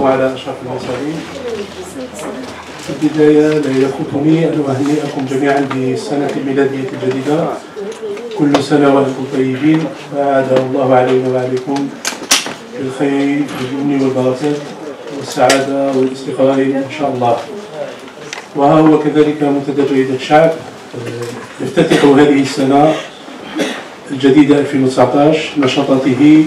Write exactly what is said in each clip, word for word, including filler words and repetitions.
على أشرف المرسلين. في البداية لا يفوتني أن أهنئكم جميعا بالسنة الميلادية الجديدة. كل سنة وأنتم طيبين، وأعاد الله علينا وعليكم بالخير واليمن والبركات والسعادة والاستقرار إن شاء الله. وها هو كذلك منتدى جريدة الشعب يفتتح هذه السنة الجديدة ألفين وتسعة عشر نشاطاته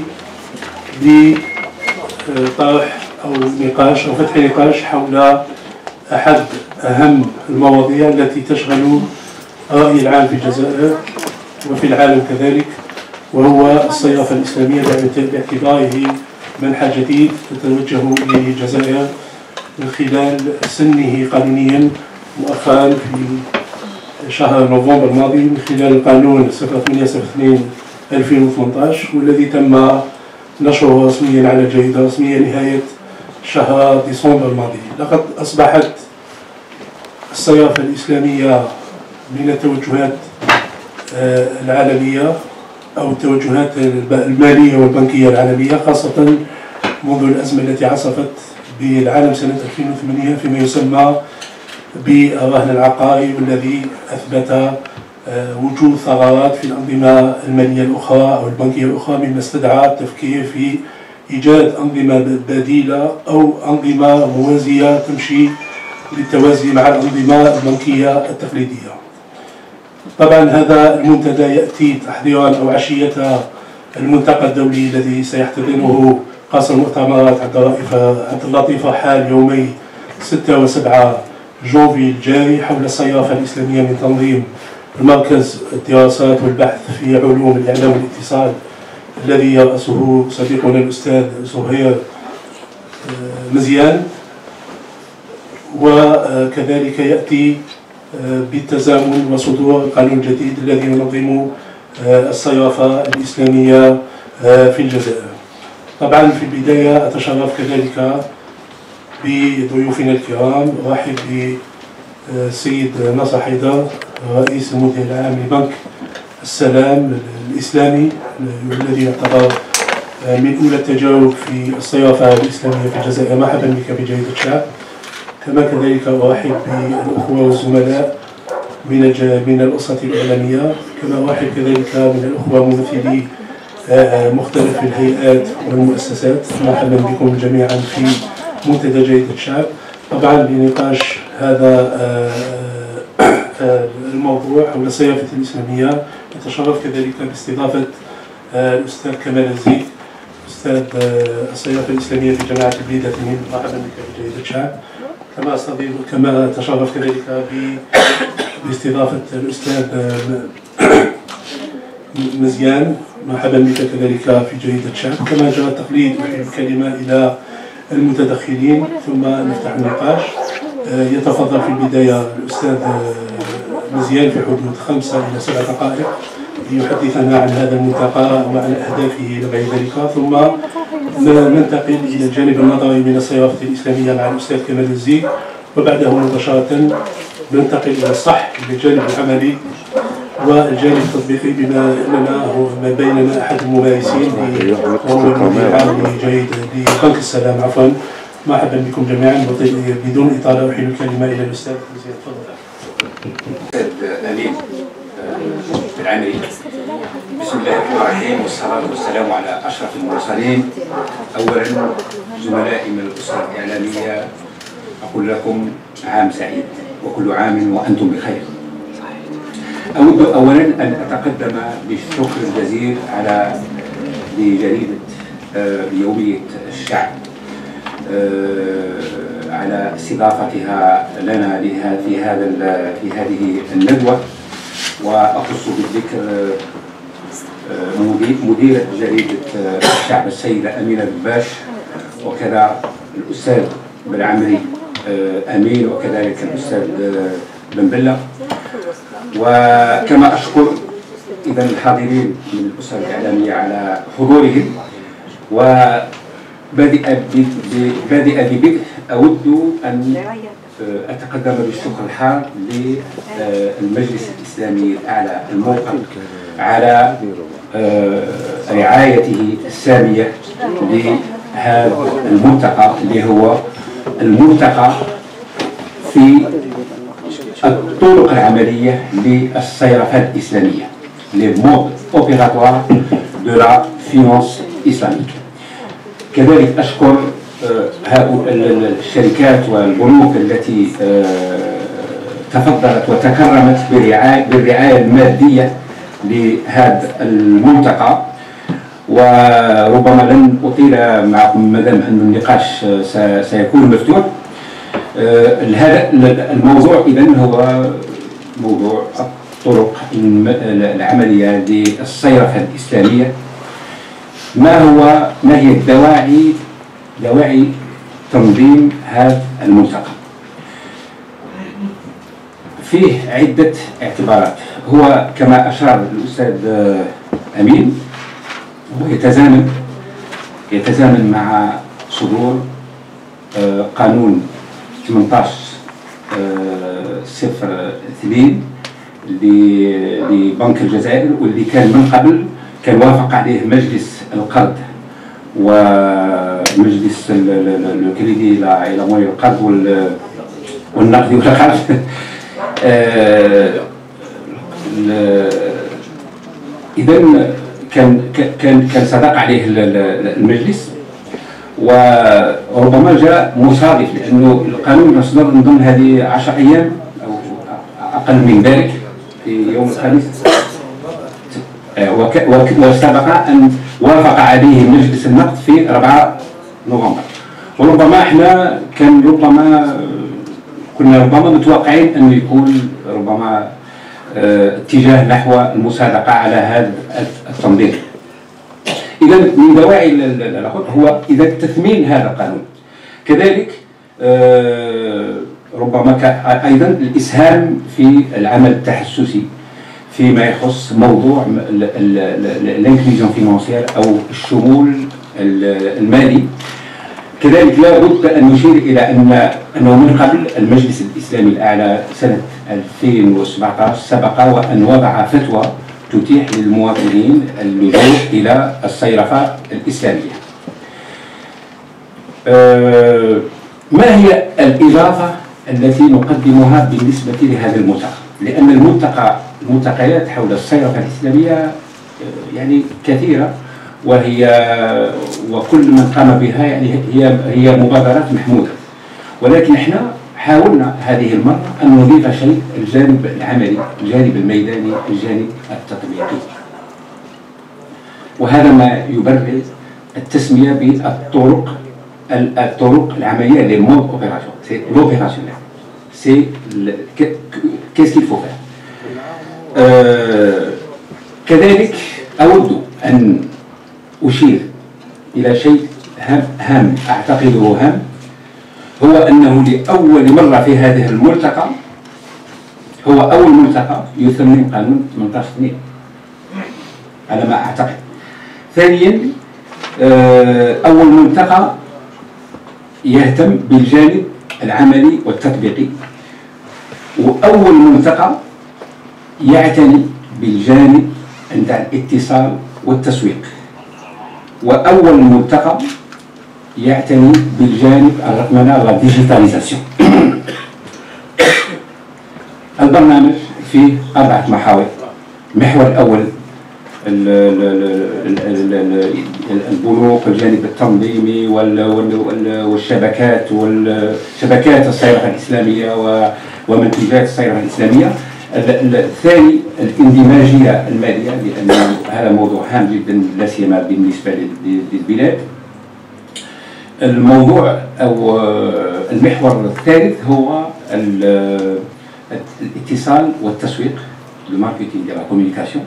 بطرح أو نقاش أو فتح نقاش حول أحد أهم المواضيع التي تشغل الرأي العام في الجزائر وفي العالم كذلك، وهو الصيافة الإسلامية باعتباره منحى جديد تتوجه إليه الجزائر من خلال سنه قانونيا مؤخرا في شهر نوفمبر الماضي من خلال القانون صفر ثمانية صفر اثنين ألفين وثمانية عشر، والذي تم نشره رسميا على الجريدة الرسمية نهاية شهر ديسمبر الماضي. لقد أصبحت الصيافة الإسلامية من التوجهات العالمية أو التوجهات المالية والبنكية العالمية، خاصة منذ الأزمة التي عصفت بالعالم سنة ألفين وثمانية فيما يسمى بالرهن العقاري، والذي أثبت وجود ثغرات في الأنظمة المالية الأخرى أو البنكية الأخرى، مما استدعى التفكير في إيجاد أنظمة بديلة أو أنظمة موازية تمشي بالتوازي مع الأنظمة البنكية التقليدية. طبعا هذا المنتدى يأتي تحضيرا أو عشية الملتقى الدولي الذي سيحتضنه قاصر المؤتمرات عبد اللطيف حال يومي ستة وسبعة جونفي الجاري حول الصيافة الإسلامية من تنظيم المركز الدراسات والبحث في علوم الإعلام والاتصال الذي يرأسه صديقنا الأستاذ زهير مزيان. وكذلك يأتي بالتزامن وصدور القانون الجديد الذي ينظم الصيافة الإسلامية في الجزائر. طبعا في البداية أتشرف كذلك بضيوفنا الكرام. أرحب بالسيد ناصر حيدر رئيس المدير العام لبنك السلام الإسلامي، الذي يعتبر من أولى التجارب في الصيافة الإسلامية في الجزائر. مرحبا بك بجريدة الشعب. كما كذلك أرحب بالأخوة والزملاء من من الأسرة الإعلامية، كما أرحب كذلك من الأخوة ممثلي مختلف الهيئات والمؤسسات. مرحبا بكم جميعا في منتدى جريدة الشعب. طبعا لنقاش هذا الموضوع حول الصيافة الإسلامية نتشرف كذلك باستضافة الأستاذ كمال الزيك، أستاذ الصيافة الإسلامية في جامعة البليدة تنين. مرحبا بك بجريدة الشعب. كما استضيف كما تشرف كذلك باستضافة الأستاذ مزيان. مرحبا بك كذلك في جريدة الشعب. كما جرى التقليد أحيل الكلمة إلى المتدخلين ثم نفتح النقاش. يتفضل في البداية الأستاذ مزيان في حدود خمسة إلى سبع دقائق ليحدثنا عن هذا الملتقى وعن أهدافه لغير ذلك، ثم ننتقل إلى الجانب النظري من الصيافة الإسلامية مع الأستاذ كمال الزيك، وبعده مباشرة ننتقل إلى الصح إلى الجانب العملي والجانب التطبيقي، بما أننا هو ما بيننا أحد الممارسين وهو المدير العام لجريدة لبنك السلام. عفوا. مرحبا بكم جميعا. بدون إطالة أحيل الكلمة إلى الأستاذ مزيان. تفضل. أستاذ أمين العمري. بسم الله الرحمن الرحيم، والصلاة والسلام على أشرف المرسلين. أولا زملائي من الأسرة الإعلامية أقول لكم عام سعيد وكل عام وأنتم بخير. أود أولا أن أتقدم بالشكر الجزيل على لجريدة يومية الشعب على استضافتها لنا في هذا في هذه الندوة، وأخص بالذكر مديرة جريدة الشعب السيدة أمينة بباش، وكذا الأستاذ بالعمري أمين، وكذلك الأستاذ بن بلة. وكما أشكر إذا الحاضرين من الأسرة الإعلامية على حضورهم. وبادئ بادئ ببدء أود أن أتقدم بالشكر الحار للمجلس الإسلامي الأعلى الموقر على رعايته السامية هذا الملتقى اللي هو الملتقى في الطرق العملية للصيرفة الإسلامية les modes opératoires de la finance islamique. كذلك أشكر هؤلاء الشركات والبنوك التي تفضلت وتكرمت بالرعاية بالرعاية المادية لهذا الملتقى، وربما لن أطيل معكم مادام أن النقاش سيكون مفتوح. هذا الموضوع إذن هو موضوع الطرق العملية للصيرفة الإسلامية. ما هو ما هي الدواعي دواعي تنظيم هذا الملتقى؟ فيه عدة اعتبارات. هو كما أشار الأستاذ أمين هو يتزامن يتزامن مع صدور قانون ثمانية عشر صفر اثنين لبنك الجزائر، واللي كان من قبل كان وافق عليه مجلس القرض ومجلس الكريدي إلى موي القرض والنقد والقرض. إذن كان كان كان صدق عليه المجلس، وربما جاء مصادف لأنه القانون أصدر من ضمن هذه عشر أيام أو أقل من ذلك في يوم الخميس، وسبق أن وافق عليه مجلس النقد في أربعة نوفمبر. وربما احنا كان ربما كنا ربما متوقعين أن يكون ربما اتجاه نحو المصادقة على هذا التنظيم. إذا من دواعي العقود هو إذا تثمين هذا القانون، كذلك ربما أيضا الإسهام في العمل التحسسي فيما يخص موضوع الانكليزيون فينانسيير أو الشمول المالي. كذلك لا بد أن نشير إلى أن أنه من قبل المجلس الإسلامي الأعلى سنة ألفين وسبعة عشر سبق وأن وضع فتوى تتيح للمواطنين اللجوء إلى الصيرفة الإسلامية. أه ما هي الإضافة التي نقدمها بالنسبة لهذا الملتقى؟ لأن الملتقى الملتقيات حول الصيرفة الإسلامية يعني كثيرة، وهي وكل من قام بها يعني هي هي مبادرات محمودة، ولكن احنا حاولنا هذه المرة أن نضيف شيء: الجانب العملي، الجانب الميداني، الجانب التطبيقي. وهذا ما يبرر التسمية بالطرق الطرق العملية les modes opératoires. C'est l'opérationnel. C'est qu'est-ce qu'il faut faire. euh, كذلك أود أن أشير إلى شيء هام, هام أعتقده هام، هو أنه لأول مرة في هذه الملتقى هو أول ملتقى يثمن قانون ثمانية عشر اثنين على ما أعتقد. ثانيا أول ملتقى يهتم بالجانب العملي والتطبيقي، وأول ملتقى يعتني بالجانب عند الاتصال والتسويق، وأول ملتقى يعتني بالجانب الرقمنة والديجيتاليزاسيون. البرنامج فيه أربعة محاور. المحور الأول البنوك والجانب التنظيمي والشبكات والشبكات الصيرفة الإسلامية ومنتجات الصيرفة الإسلامية. الثاني الاندماجية المالية، لأن هذا موضوع هام جدا لا سيما بالنسبة للبلاد. الموضوع أو المحور الثالث هو الاتصال والتسويق، الماركتينغ لا كوميونيكاسيون.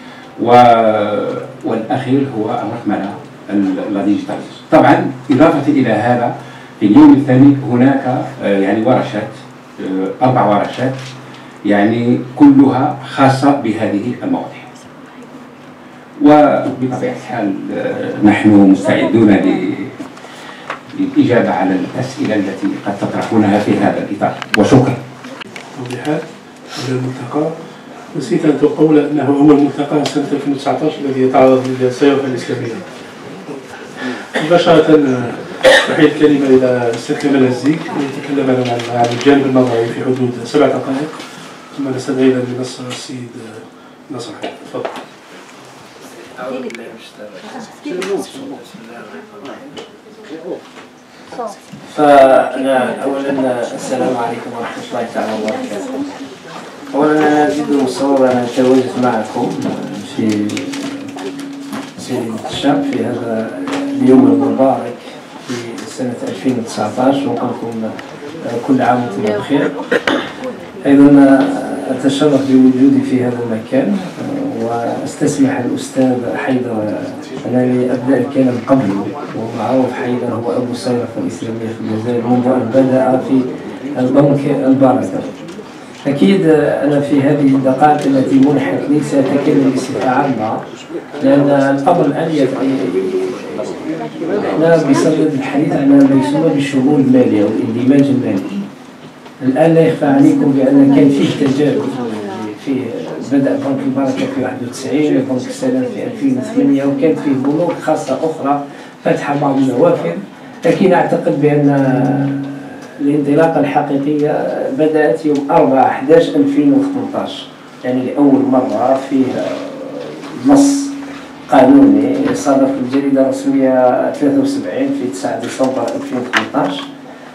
والأخير هو الرقمنة لا ديجيتاليزاسيون. طبعا إضافة إلى هذا في اليوم الثاني هناك يعني ورشات، أربع ورشات يعني كلها خاصة بهذه المواضيع. وبطبيعة الحال نحن مستعدون للإجابة على الأسئلة التي قد تطرحونها في هذا الإطار، وشكرا. توضيحات حول الملتقى. نسيت أن تقول أنه هو الملتقى سنة ألفين وتسعة عشر الذي يتعرض للصيرفة الإسلامية. مباشرة أحيل الكلمة إلى الأستاذ كمال الزيك ليتكلم لنا عن الجانب النظري في حدود سبع دقائق، ثم نستدعي إلى المنصة السيد نصر حي. تفضل. أعوذ بالله من الشيطان الرجيم. بسم الله الرحمن الرحيم. فأنا أولا السلام عليكم ورحمة الله تعالى وبركاته. أولا أنا أجد مصرا أن أتواجد معكم في سيدة الشعب في هذا اليوم المبارك في سنة ألفين وتسعة عشر، ونقول لكم كل عام وأنتم بخير. أيضا أتشرف بوجودي في هذا المكان، واستسمح الأستاذ حيدر أنني أبدأ الكلام قبله، ومعروف حيدر هو أبو الصيرفة الإسلامية في الجزائر منذ أن بدأ في البنك البركة. أكيد أنا في هذه الدقائق التي منحت لي سأتكلم بصفة عامة، لأن الأمر الآن احنا بصدد الحديث عن ما يسمى بالشمول المالي أو الاندماج المالي. الآن لا يخفى عليكم بأن كان فيه تجارب، فيه بدأ بنك البركة في واحد وتسعين وبنك السلام في ألفين وثمانية، وكانت فيه بنوك خاصة أخرى فتح بعض النوافذ، لكن أعتقد بأن الانطلاقة الحقيقية بدأت يوم أربعة أحد عشر ألفين وثمانية عشر، يعني لأول مرة فيه نص قانوني صدر في الجريدة الرسمية ثلاثة وسبعين في تسعة ديسمبر ألفين وثمانية عشر،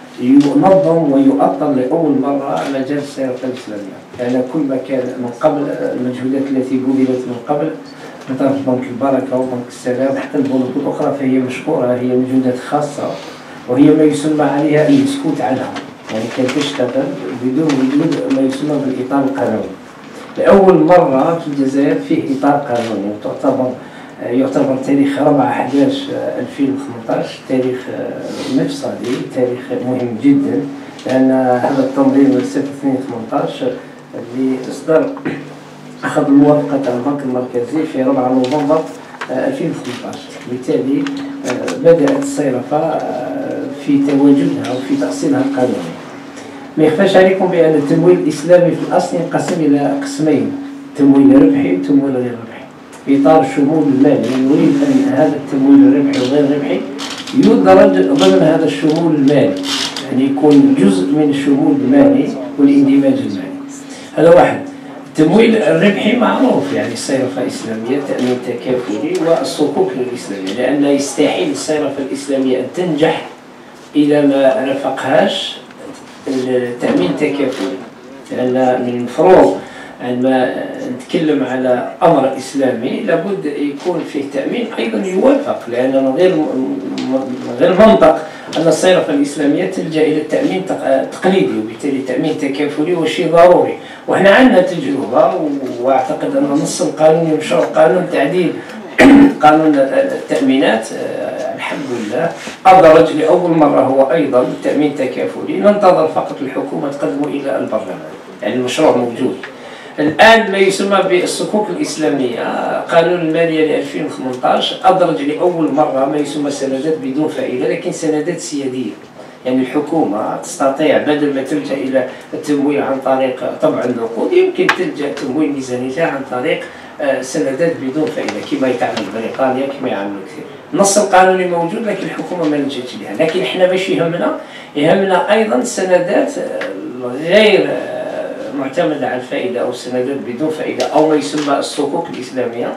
ينظم ويؤطر لأول مرة مجال الصيرفة الإسلامية. لأن كل ما كان من قبل المجهودات التي بذلت من قبل من طرف بنك البركة وبنك السلام حتى البنوك الأخرى فهي مشكورة، هي مجهودات خاصة وهي ما يسمى عليها السكوت عنها، يعني كانت تشتغل بدون وجود ما يسمى بالإطار القانوني. لأول مرة في الجزائر فيه إطار قانوني، وتعتبر يعتبر تاريخ أربعة أحد عشر ألفين وثمانية عشر تاريخ مفصلي، تاريخ مهم جدا، لأن هذا التنظيم ستة اثنين ثمانية عشر اللي إصدر أخذ موافقة البنك المركزي في أربعة نوفمبر ألفين وثمانية عشر، بالتالي بدأت الصيرفة في تواجدها وفي تأصيلها القانوني. ما يخفاش عليكم بأن التمويل الإسلامي في الأصل ينقسم إلى قسمين، تمويل ربحي وتمويل غير ربحي. في إطار الشمول المالي نريد أن هذا التمويل الربحي وغير الربحي يدرج ضمن هذا الشمول المالي، يعني يكون جزء من الشمول المالي والاندماج المالي. هذا واحد. التمويل الربحي معروف، يعني الصيرفة الإسلامية تأمين تكافلي والصكوك الإسلامية، لأن يستحيل الصيرفة الإسلامية أن تنجح إذا ما رافقهاش التأمين التكافلي، لأن من الفروض عندما نتكلم على أمر إسلامي لابد يكون فيه تأمين أيضا يوافق، لأن غير غير منطق أن الصيرفة الإسلامية تلجأ إلى التأمين التقليدي، وبالتالي التأمين التكافلي هو شيء ضروري. وإحنا عندنا تجربة، وأعتقد أن النص القانوني مشروع قانون تعديل قانون التأمينات الحمد لله أدرج لأول مرة هو أيضا التأمين التكافلي. ننتظر فقط الحكومة تقدمه إلى البرلمان، يعني المشروع موجود. الآن ما يسمى بالصكوك الإسلامية قانون المالية ل ألفين وثمانية عشر أدرج لأول مرة ما يسمى سندات بدون فائدة، لكن سندات سيادية، يعني الحكومة تستطيع بدل ما تلجأ إلى التمويل عن طريق طبع النقود يمكن تلجأ تمويل ميزانيتها عن طريق سندات بدون فائدة كما يتعمل بريطانيا كما يعملوا كثير. النص القانوني موجود لكن الحكومة ما لجأتش لها. لكن احنا باش يهمنا يهمنا أيضا السندات غير معتمدة على الفائدة أو السندات بدون فائدة أو ما يسمى الصكوك الإسلامية.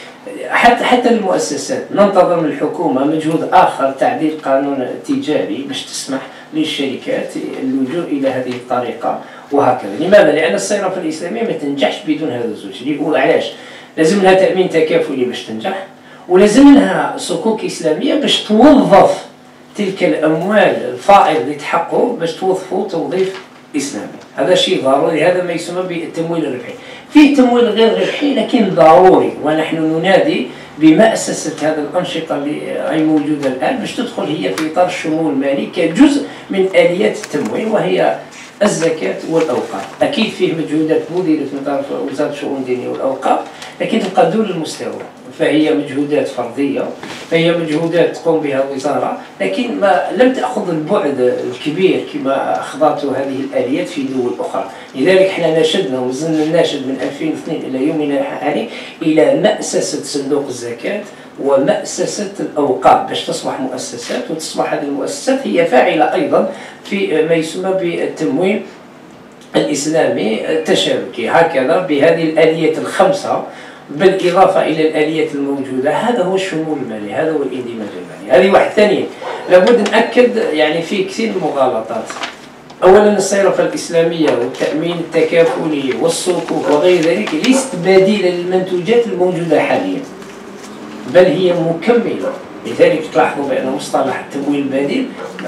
حتى حتى المؤسسات ننتظر من الحكومة مجهود آخر، تعديل قانون تجاري باش تسمح للشركات اللجوء إلى هذه الطريقة وهكذا. لماذا؟ لأن الصيرفة الإسلامية ما تنجحش بدون هذا الزوج. اللي يقول علاش؟ لازم لها تأمين تكافلي باش تنجح، ولازم لها صكوك إسلامية باش توظف تلك الأموال الفائضة اللي تحققوا باش توظفوا توظيف إسلامي. هذا شيء ضروري، هذا ما يسمى بالتمويل الربحي. فيه تمويل غير ربحي لكن ضروري، ونحن ننادي بمأسسة هذه الأنشطة اللي أي موجودة الآن باش تدخل هي في إطار الشمول المالي كجزء من آليات التمويل، وهي الزكاة والأوقاف. أكيد فيه مجهودات بذلت من طرف وزارة الشؤون الدينية والأوقاف، لكن تبقى دون المستوى، فهي مجهودات فردية، فهي مجهودات تقوم بها الوزارة، لكن ما لم تأخذ البعد الكبير كما أخذته هذه الآليات في دول أخرى. لذلك احنا ناشدنا وزلنا ناشد من ألفين واثنين إلى يومنا الحالي إلى مأسسة صندوق الزكاة ومؤسسة الأوقاف باش تصبح مؤسسات، وتصبح هذه المؤسسات هي فاعلة أيضا في ما يسمى بالتمويل الإسلامي التشاركي. هكذا بهذه الآليات الخمسة بالإضافة إلى الآليات الموجودة، هذا هو الشمول المالي، هذا هو الاندماج المالي. هذه واحد. ثانيا لابد نأكد يعني في كثير من المغالطات. أولا الصيرفة الإسلامية والتأمين التكافلي والصكوك وغير ذلك ليست بديلة للمنتوجات الموجودة حاليا، بل هي مكملة. لذلك تلاحظوا بأن مصطلح التمويل البديل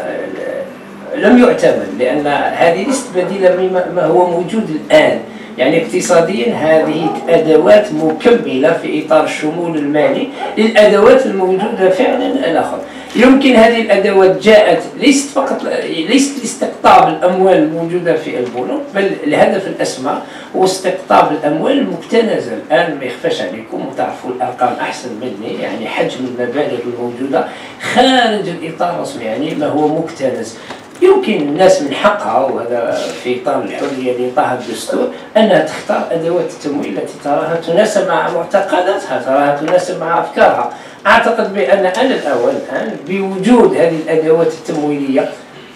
لم يعتمد، لأن هذه ليست بديلة مما هو موجود الآن. يعني اقتصاديا هذه أدوات مكملة في إطار الشمول المالي للأدوات الموجودة فعلا الآخر. يمكن هذه الأدوات جاءت ليست فقط ليست لاستقطاب الأموال الموجودة في البنوك، بل الهدف الأسمى هو استقطاب الأموال المكتنزة. الآن ما يخفاش عليكم وتعرفوا الأرقام أحسن مني، يعني حجم المبالغ الموجودة خارج الإطار الرسمي، يعني ما هو مكتنز. يمكن الناس من حقها، وهذا في إطار الحرية اللي يعطاها الدستور، أنها تختار أدوات التمويل التي تراها تناسب مع معتقداتها، تراها تناسب مع أفكارها. أعتقد بأن أنا الأول الآن بوجود هذه الأدوات التمويلية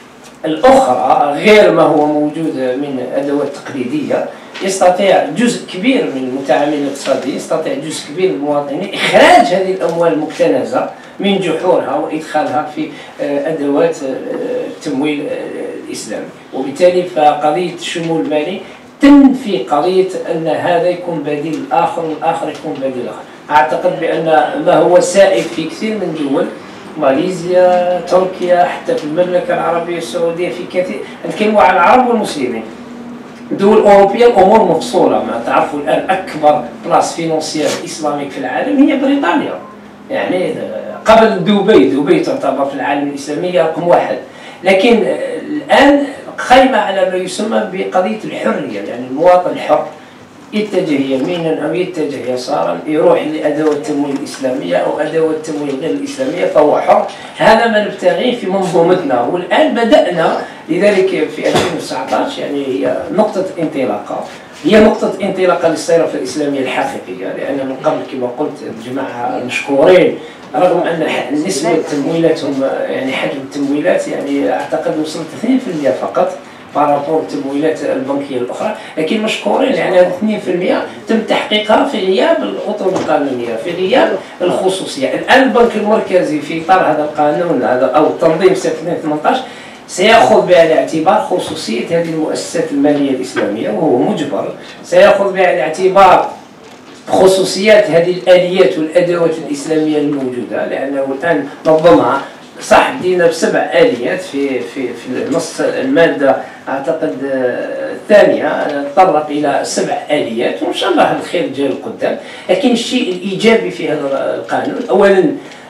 الأخرى غير ما هو موجود من أدوات تقليدية، يستطيع جزء كبير من المتعاملين الاقتصاديين، يستطيع جزء كبير من المواطنين إخراج هذه الأموال المكتنزة من جحورها وإدخالها في أدوات التمويل الإسلامي. وبالتالي فقضية الشمول المالي تنفي قضية أن هذا يكون بديل الآخر والآخر يكون بديل الآخر. أعتقد بأن ما هو سائد في كثير من دول، ماليزيا، تركيا، حتى في المملكة العربية السعودية، في كثير نتكلموا على العرب والمسلمين، دول أوروبية الأمور مفصولة. ما تعرفوا الآن أكبر بلاص فينانسيير إسلاميك في العالم هي بريطانيا، يعني قبل دبي. دبي تعتبر في العالم الإسلامي رقم واحد، لكن الآن قائمة على ما يسمى بقضية الحرية، يعني المواطن الحر يتجه يمينا أو يتجه يسارا، يروح لأدوات التمويل الإسلامية أو أدوات التمويل غير الإسلامية، فهو حر. هذا ما نبتغيه في منظومتنا، والآن بدأنا لذلك في ألفين وتسعطاش، يعني هي نقطة انطلاقة، هي نقطة انطلاقة للصيرفة الإسلامية الحقيقية. لأن من قبل كما قلت الجماعة مشكورين، رغم أن نسبة تمويلاتهم يعني حجم التمويلات يعني أعتقد وصلت اثنين بالمئة فقط بارابور التمويلات البنكية الأخرى، لكن مشكورين لأن يعني اثنين بالمئة تم تحقيقها في غياب الأطر القانونية، في غياب الخصوصية. الآن البنك المركزي في إطار هذا القانون هذا أو التنظيم سنة ألفين وثمانطاش سيأخذ بعين الاعتبار خصوصية هذه المؤسسات المالية الإسلامية، وهو مجبر. سيأخذ بعين الاعتبار خصوصيات هذه الآليات والأدوات الإسلامية الموجودة، لأنه الآن نظمها صح دينا بسبع آليات في في في نص المادة أعتقد الثانية تطرق إلى سبع آليات، وإن شاء الله الخير جاي القدام. لكن الشيء الإيجابي في هذا القانون أولا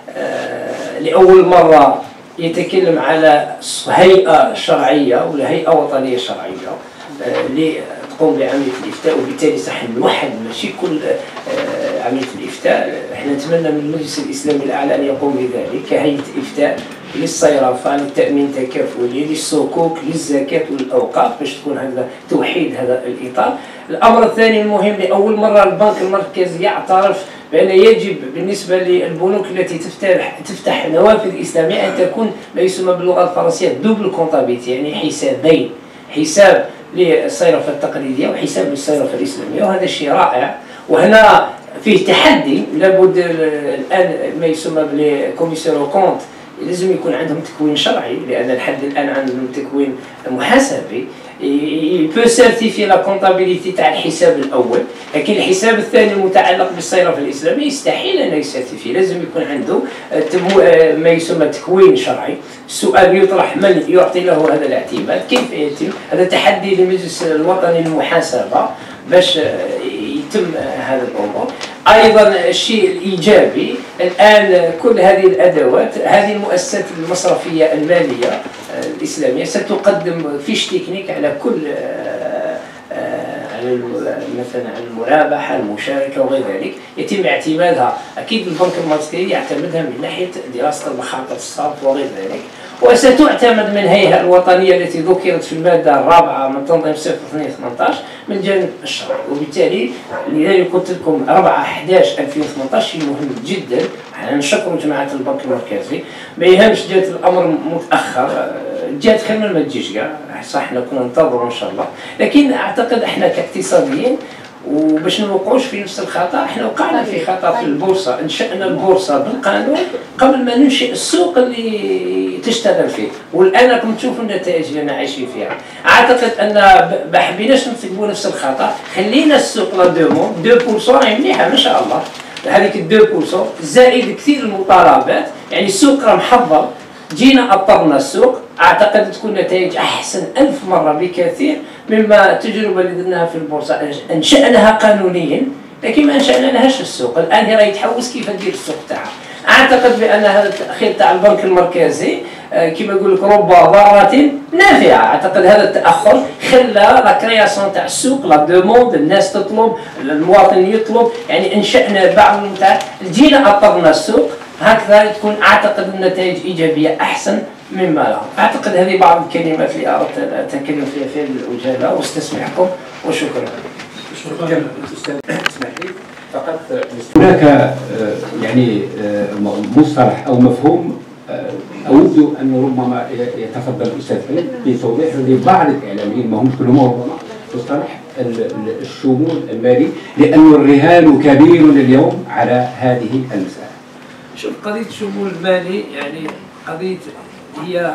لأول مرة يتكلم على هيئة شرعية ولا هيئة وطنية شرعية لتقوم بعملية الإفتاء، وبالتالي صح نوحد ماشي كل عملية الإفتاء. احنا نتمنى من المجلس الإسلامي الأعلى أن يقوم بذلك كهيئة إفتاء للصيرفة، للتأمين التكافلي، للصكوك، للزكاة والأوقاف، باش تكون هذا توحيد هذا الإطار. الأمر الثاني المهم، لأول مرة البنك المركزي يعترف بأن يجب بالنسبة للبنوك التي تفتح تفتح نوافذ إسلامية أن تكون ما يسمى باللغة الفرنسية دوبل كونتابيلتي، يعني حسابين، حساب للصيرفة التقليدية وحساب للصيرفة الإسلامية، وهذا شيء رائع. وهنا فيه تحدي، لابد الآن ما يسمى بالكوميسيون كونت لازم يكون عندهم تكوين شرعي، لأن لحد الآن عندهم تكوين محاسبي يبو سيرتيفي لا كونتابيليتي تاع الحساب الأول، لكن الحساب الثاني المتعلق بالصيرفة الإسلامية يستحيل أن يسيرتيفي، لازم يكون عنده ما يسمى تكوين شرعي. السؤال يطرح من يعطي له هذا الاعتماد، كيف يتم هذا؟ تحدي للمجلس الوطني للمحاسبة باش يتم هذا الأمور. أيضا الشيء الإيجابي الآن كل هذه الأدوات، هذه المؤسسات المصرفية المالية الإسلامية ستقدم فيش تكنيك على كل على مثلا على المرابحة، المشاركة وغير ذلك، يتم اعتمادها. أكيد البنك المركزي يعتمدها من ناحية دراسة المخاطر الصرف وغير ذلك، وستعتمد من الهيئة الوطنية التي ذكرت في المادة الرابعة من تنظيم صفر اثنين ثمانية عشر من الجانب الشرعي. وبالتالي لذلك قلت لكم أربعة أحد عشر ألفين وثمانية عشر شيء مهم جدا. نشكر جماعة البنك المركزي، ما يهمش جات الأمر متأخر، جات خير من ما تجيش كاع، صح احنا كنا ننتظروا ان شاء الله، لكن اعتقد احنا كاقتصاديين وباش ما نوقعوش في نفس الخطا، احنا وقعنا في خطا في البورصه، انشانا البورصه بالقانون قبل ما ننشئ السوق اللي تشتغل فيه، والان راكم تشوفوا النتائج اللي انا عايشين فيها. اعتقد ان ما حبيناش نرتكبوا نفس الخطا، خلينا السوق لا دومون اثنين بالمئة راهي مليحه ما شاء الله، هذيك اثنين بالمئة زائد كثير المطالبات، يعني السوق راه محضر، جينا أطرنا السوق، أعتقد تكون نتائج أحسن ألف مرة بكثير مما التجربة اللي درناها في البورصة. أنشأناها قانونيا لكن ما أنشأنا لهاش السوق، الآن هي راهي تحوس كيف تدير السوق تاعها. أعتقد بأن هذا التأخير تاع البنك المركزي كما يقول لك رب ضارة نافعة، أعتقد هذا التأخر خلى لا كرياسيون تاع السوق، لا دوموند، الناس تطلب، المواطن يطلب، يعني أنشأنا بعض المتاع، جينا أطرنا السوق، هكذا تكون اعتقد النتائج ايجابيه احسن مما لا. اعتقد هذه بعض الكلمات اللي اردت ان اتكلم فيها في العجاله واستسمحكم وشكرا. شكرا استاذ، اسمح لي فقط هناك يعني مصطلح او مفهوم اود ان ربما يتفضل الاستاذ بتوضيحه لبعض الاعلاميين، ما همش كلهم ربما، مصطلح الشمول المالي، لأن الرهان كبير اليوم على هذه المسألة. شوف، قضية الشمول المالي يعني قضية هي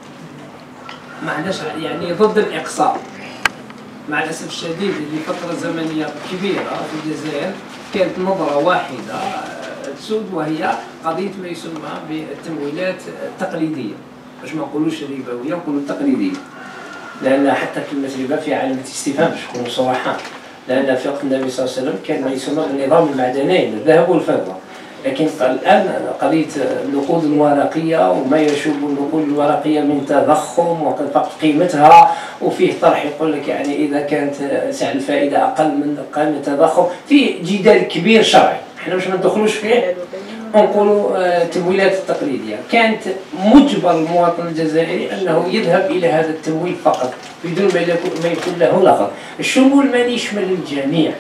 معناش يعني ضد الإقصاء، مع الأسف الشديد لفترة زمنية كبيرة في الجزائر كانت نظرة واحدة تسود، وهي قضية ما يسمى بالتمويلات التقليدية، باش ما نقولوش الربوية نقولوا التقليدية، لأن حتى كلمة ربا فيها علامة استفهام باش نكونوا صراحة، لأن في وقت النبي صلى الله عليه وسلم كان ما يسمى بالنظام المعدنين الذهب والفضة، لكن الآن قضية النقود الورقية وما يشوب النقود الورقية من تضخم وقد فقد قيمتها، وفيه طرح يقول لك يعني إذا كانت سعر الفائدة أقل من قيمة التضخم، في جدال كبير شرعي، احنا مش ما ندخلوش فيه، نقولوا التمويلات التقليدية. كانت مجبر المواطن الجزائري أنه يذهب إلى هذا التمويل فقط بدون ما يكون له لغط. الشمول المالي يشمل الجميع،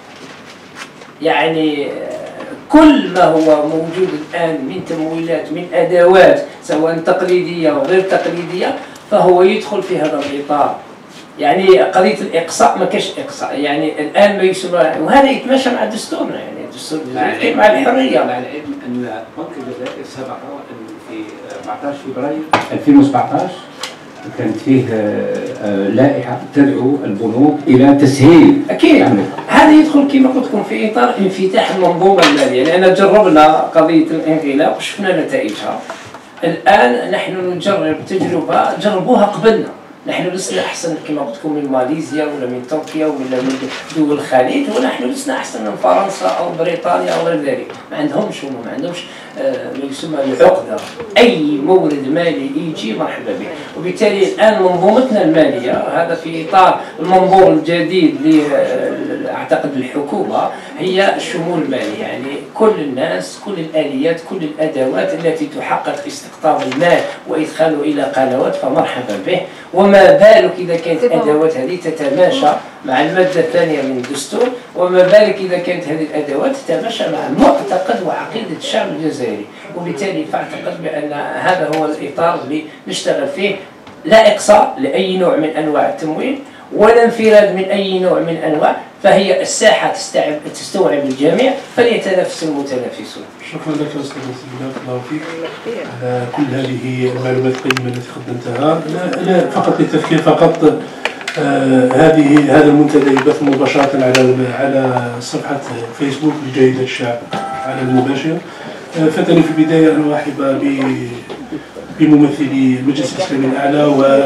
يعني كل ما هو موجود الآن من تمويلات، من أدوات سواء تقليدية أو غير تقليدية، فهو يدخل في هذا الإطار. يعني قضية الإقصاء ما كاش إقصاء، يعني الآن ما يسمى، وهذا يتماشى مع دستورنا، يعني الدستور الجزائري مع الحرية. مع العلم أن بنك الجزائر سبق في أربعة عشر فبراير ألفين وسبعطاش كانت فيه لائحة تدعو البنوك إلى تسهيل. أكيد هذا يدخل كما قلت لكم في إطار انفتاح المنظومة المالية، لأن جربنا قضية الانغلاق وشفنا نتائجها. الآن نحن نجرب تجربة جربوها قبلنا، نحن لسنا أحسن كما قلت لكم من ماليزيا ولا من تركيا ولا من دول الخليج، ونحن لسنا أحسن من فرنسا أو بريطانيا أو غير ذلك. ما عندهمش هم ما عندهمش ما يسمى العقدة، أي مورد مالي يجي مرحبا به. وبالتالي الآن منظومتنا المالية، هذا في إطار المنظور الجديد ل أعتقد الحكومة، هي الشمول المالي، يعني كل الناس، كل الآليات، كل الأدوات التي تحقق استقطاب المال وإدخاله إلى قنوات فمرحبا به. وما بالك إذا كانت الأدوات هذه تتماشى مع المادة الثانية من الدستور، وما بالك إذا كانت هذه الأدوات تتماشى مع معتقد وعقيدة الشعب الجزائري. وبالتالي فأعتقد بأن هذا هو الإطار اللي نشتغل فيه، لا إقصاء لأي نوع من أنواع التمويل ولا انفراد من أي نوع من أنواع، فهي الساحة تستوعب تستوعب الجميع، فليتنافس المتنافسون. شكرا لك أستاذ بارك الله فيك على كل هذه المعلومات القيمة التي قدمتها. أنا فقط للتذكير فقط، آه هذه هذا المنتدى يبث مباشرة على على صفحة فيسبوك لجريدة الشعب على المباشر. آه فتني في البداية أن أرحب بممثلي المجلس الإسلامي الأعلى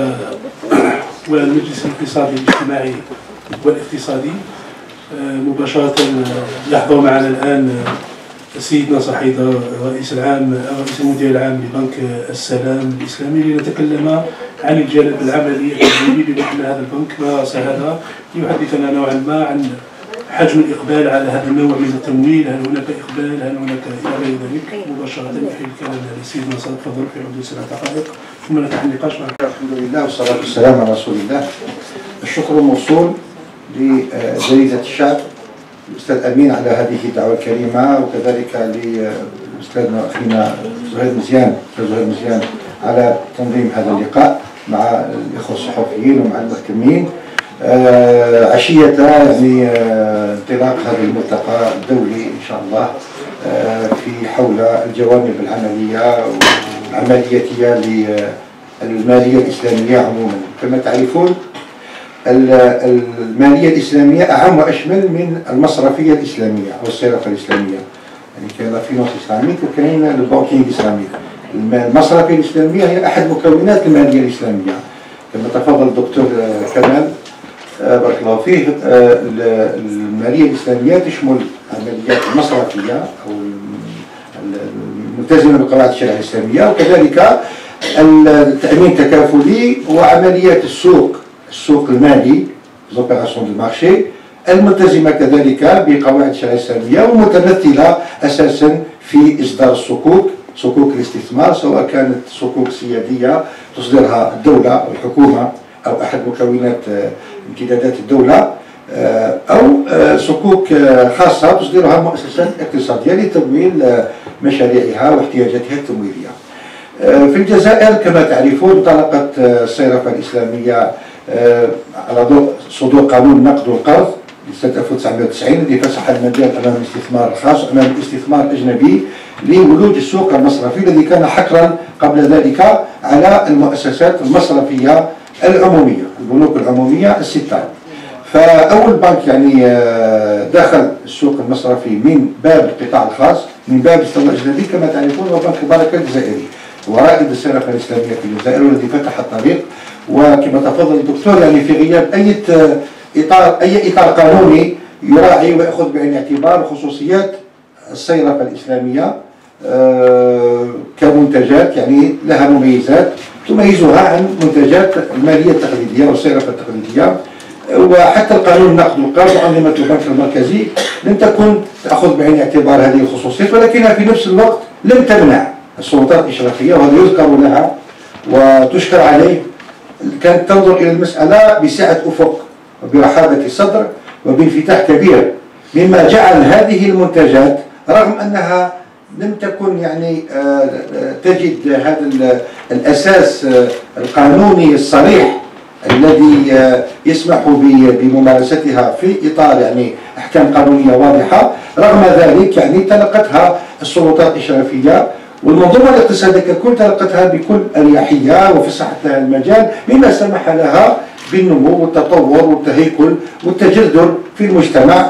والمجلس الاقتصادي الاجتماعي والاقتصادي. مباشرة يحضر معنا الآن سيدنا صحيدة رئيس العام رئيس المدير العام لبنك السلام الإسلامي، لنتكلم عن الجانب العملي التدريبي، لأن هذا البنك مارس هذا ليحدثنا نوعا ما عن حجم الإقبال على هذا النوع من التمويل، هل هناك إقبال، هل هناك إلى غير ذلك. مباشرة في الكلام على سيدنا صادق، تفضل في حدود سبع دقائق. ثم نفتح النقاش. الحمد لله والصلاة والسلام على رسول الله. الشكر موصول لجريدة الشعب الأستاذ أمين على هذه الدعوة الكريمة، وكذلك لأستاذنا أخينا زهير مزيان زهير مزيان على تنظيم هذا اللقاء مع الإخوة الصحفيين ومع المهتمين آه عشية يعني آه انطلاق هذا الملتقى الدولي إن شاء الله آه في حول الجوانب العملية والعملياتية للمالية الإسلامية عموما. كما تعرفون المالية الإسلامية أعم وأشمل من المصرفية الإسلامية أو الصرافة الإسلامية. يعني كاين لا فينانس إسلاميك وكاين البانكينغ إسلاميك. المصرفية الإسلامية هي أحد مكونات المالية الإسلامية. كما تفضل الدكتور كمال بارك الله فيه، المالية الإسلامية تشمل العمليات المصرفية أو الملتزمة بقواعد الشريعة الإسلامية، وكذلك التأمين التكافلي وعمليات السوق السوق المالي زوبيراسيون دو مارشي الملتزمة كذلك بقواعد الشريعة الإسلامية ومتمثلة أساسا في إصدار الصكوك صكوك الاستثمار، سواء كانت صكوك سيادية تصدرها الدولة أو الحكومة أو أحد مكونات امتدادات الدولة، أو صكوك خاصة تصدرها مؤسسات اقتصادية لتمويل مشاريعها واحتياجاتها التمويلية. في الجزائر كما تعرفون انطلقت الصرافة الإسلامية على ضوء صدور قانون النقد والقرض لسنة ألف وتسعمائة وتسعين الذي فسح المجال أمام الاستثمار الخاص وأمام الاستثمار الأجنبي لولوج السوق المصرفي الذي كان حكرا قبل ذلك على المؤسسات المصرفية العمومية، البنوك العمومية الستة. فأول بنك يعني دخل السوق المصرفي من باب القطاع الخاص من باب الاستثمار الأجنبي كما تعرفون هو بنك البركة الجزائري، ورائد الصرافة الإسلامية في الجزائر والذي فتح الطريق. وكما تفضل الدكتور يعني في غياب أي إطار أي إطار قانوني يراعي ويأخذ بعين الاعتبار خصوصيات الصرافة الإسلامية كمنتجات يعني لها مميزات تميزها عن منتجات المالية التقليدية والصرافة التقليدية. وحتى القانون النقد والقرض وأنظمة البنك المركزي لم تكن تأخذ بعين الاعتبار هذه الخصوصيات، ولكنها في نفس الوقت لم تمنع السلطات الإشرافية، وهذا يذكر لها وتشكر عليه، كانت تنظر إلى المسألة بسعة أفق وبرحابة صدر وبانفتاح كبير، مما جعل هذه المنتجات رغم أنها لم تكن يعني تجد هذا الأساس القانوني الصريح الذي يسمح بممارستها في إطار يعني أحكام قانونية واضحة، رغم ذلك يعني تلقتها السلطات الإشرافية والمنظومة الاقتصادية ككل تلقتها بكل أريحية وفسحت لها المجال، مما سمح لها بالنمو والتطور والتهيكل والتجذر في المجتمع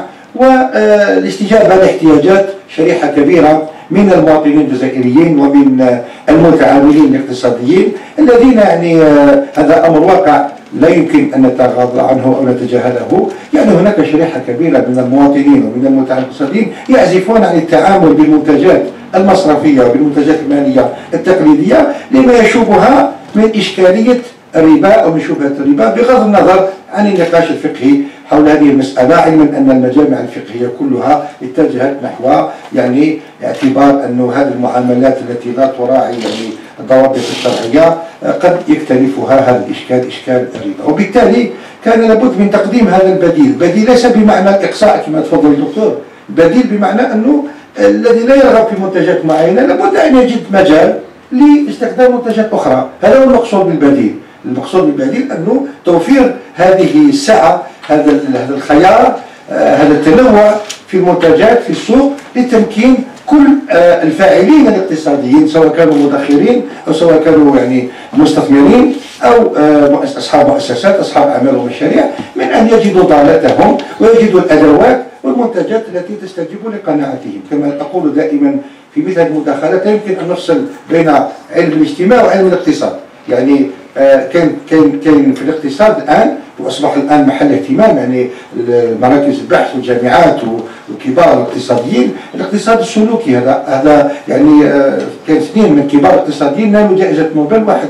والاستجابة لاحتياجات شريحة كبيرة من المواطنين الجزائريين ومن المتعاملين الاقتصاديين الذين يعني هذا أمر واقع لا يمكن أن نتغاضى عنه أو نتجاهله. يعني هناك شريحة كبيرة من المواطنين ومن المتعاملين الاقتصاديين يعزفون عن التعامل بالمنتجات المصرفية وبالمنتجات المالية التقليدية لما يشوبها من إشكالية الربا أو من شبهة الربا، بغض النظر عن النقاش الفقهي حول هذه المسألة، علما أن المجامع الفقهية كلها اتجهت نحو يعني اعتبار أن هذه المعاملات التي لا تراعي يعني الضوابط الشرعية قد يكتنفها هذا الإشكال إشكال الربا، وبالتالي كان لابد من تقديم هذا البديل. بديل ليس بمعنى الإقصاء كما تفضل الدكتور، بديل بمعنى أنه الذي لا يرغب في منتجات معينة لابد أن يجد مجال لاستخدام منتجات أخرى. هذا هو المقصود بالبديل. المقصود بالبديل أنه توفير هذه السعة، هذا هذا الخيار، هذا التنوع في المنتجات في السوق لتمكين كل الفاعلين الاقتصاديين سواء كانوا مدخرين أو سواء كانوا يعني مستثمرين أو أصحاب مؤسسات أصحاب أعمال ومشاريع من أن يجدوا ضالتهم ويجدوا الأدوات والمنتجات التي تستجيب لقناعتهم. كما أقول دائما في مثل المداخلات لا يمكن أن نفصل بين علم الاجتماع وعلم الاقتصاد. يعني كان كان كان في الاقتصاد الآن واصبح الان محل اهتمام يعني مراكز البحث والجامعات وكبار الاقتصاديين. الاقتصاد السلوكي هذا هذا يعني كان اثنين من كبار الاقتصاديين نالوا جائزه نوبل، واحد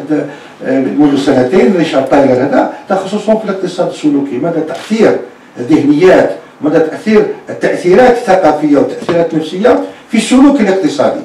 منذ سنتين ريشارد تايلر هذا تخصصهم في الاقتصاد السلوكي، مدى تاثير الذهنيات مدى تاثير التاثيرات الثقافيه والتاثيرات النفسيه في السلوك الاقتصادي.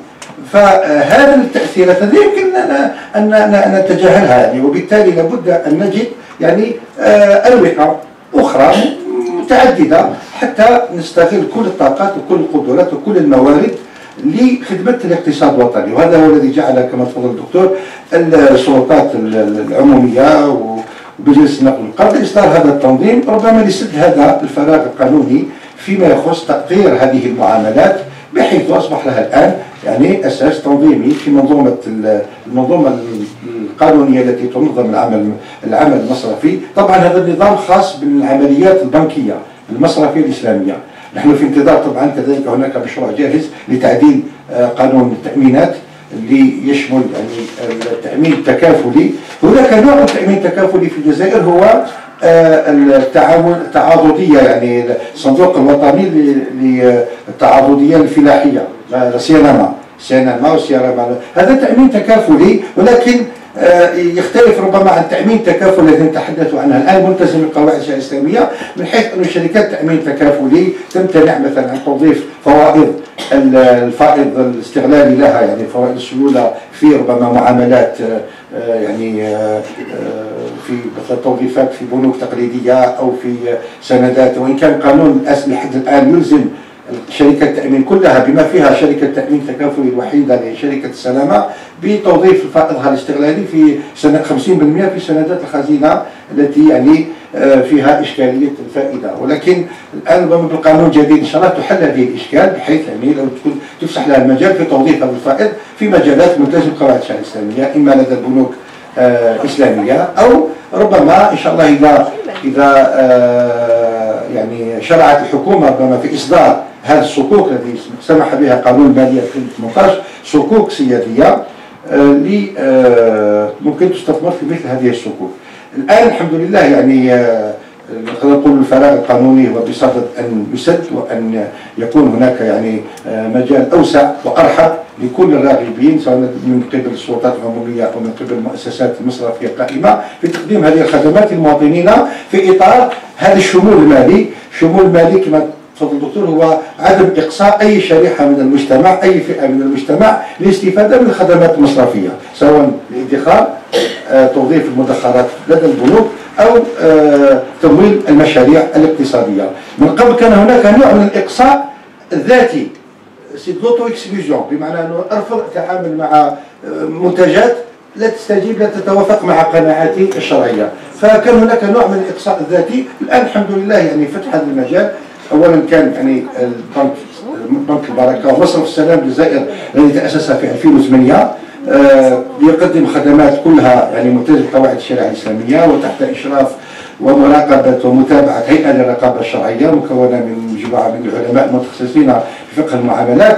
فهذه التأثيرات هذه يمكن أن نتجاهلها يعني، وبالتالي لابد أن نجد يعني أروقة أخرى متعددة حتى نستغل كل الطاقات وكل القدرات وكل الموارد لخدمة الاقتصاد الوطني. وهذا هو الذي جعل كما تفضل الدكتور السلطات العمومية وبجلس النقل والقرض إصدار هذا التنظيم، ربما لسد هذا الفراغ القانوني فيما يخص تقدير هذه المعاملات، بحيث أصبح لها الآن يعني أساس تنظيمي في منظومة المنظومة القانونية التي تنظم العمل العمل المصرفي. طبعا هذا النظام خاص بالعمليات البنكية المصرفية الإسلامية. نحن في انتظار طبعا كذلك هناك مشروع جاهز لتعديل قانون التأمينات اللي يشمل يعني التأمين التكافلي. هناك نوع من التأمين التكافلي في الجزائر هو التعاون التعاضدية، يعني الصندوق الوطني للتعاضدية الفلاحية سينما سينما وسيارما، هذا تأمين تكافلي ولكن يختلف ربما عن تأمين التكافل الذي نتحدث عنها الآن، ملتزم بقواعد الشريعة الإسلامية، من حيث أن شركات التأمين التكافلي تمتنع مثلا عن توظيف فوائد الفائض الاستغلالي لها، يعني فوائد السيولة في ربما معاملات يعني في مثلا توظيفات في بنوك تقليدية أو في سندات، وإن كان قانون الأسل لحد الآن يلزم شركة التأمين كلها بما فيها شركة التأمين التكافلي الوحيدة لشركة السلامة بتوظيف فائضها الاستغلالي في سنة خمسين بالمئة في سندات الخزينة التي يعني فيها إشكالية الفائدة. ولكن الآن بالقانون الجديد إن شاء الله تحل هذه الإشكال، بحيث يعني لو تكون تفسح لها المجال في توظيف هذا الفائض في مجالات ملتزم قواعد الشريعة الإسلامية، إما لدى البنوك إسلامية أو ربما إن شاء الله إذا إذا يعني شرعت الحكومة ربما في إصدار هذه الصكوك التي سمح بها قانون المالية ألفين وثمانية عشر، صكوك سيادية اللي ممكن تستثمر في مثل هذه الصكوك. الآن الحمد لله يعني نقدر نقول الفراغ القانوني هو بصدد أن يسد، وأن يكون هناك يعني مجال أوسع وأرحب لكل الراغبين سواء من قبل السلطات العمومية أو من قبل المؤسسات المصرفية القائمة في تقديم هذه الخدمات للمواطنين في إطار هذا الشمول المالي. شمول مالي كما تفضل الدكتور هو عدم إقصاء أي شريحة من المجتمع، أي فئة من المجتمع للاستفادة من الخدمات المصرفية، سواء الادخار، توظيف المدخرات لدى البنوك، أو تمويل المشاريع الاقتصادية. من قبل كان هناك نوع من الإقصاء الذاتي، سي دوتو اكسكلوجن، بمعنى أنه أرفض التعامل مع منتجات لا تستجيب لا تتوافق مع قناعاتي الشرعية، فكان هناك نوع من الإقصاء الذاتي. الآن الحمد لله يعني فتح هذا المجال. أولا كان يعني البنك بنك البركة ومصرف السلام الجزائر الذي تأسس في ألفين وثمانية يقدم خدمات كلها يعني ملتزم بقواعد الشريعة الإسلامية وتحت إشراف ومراقبة ومتابعة هيئة للرقابة الشرعية مكونة من مجموعة من العلماء المتخصصين في فقه المعاملات،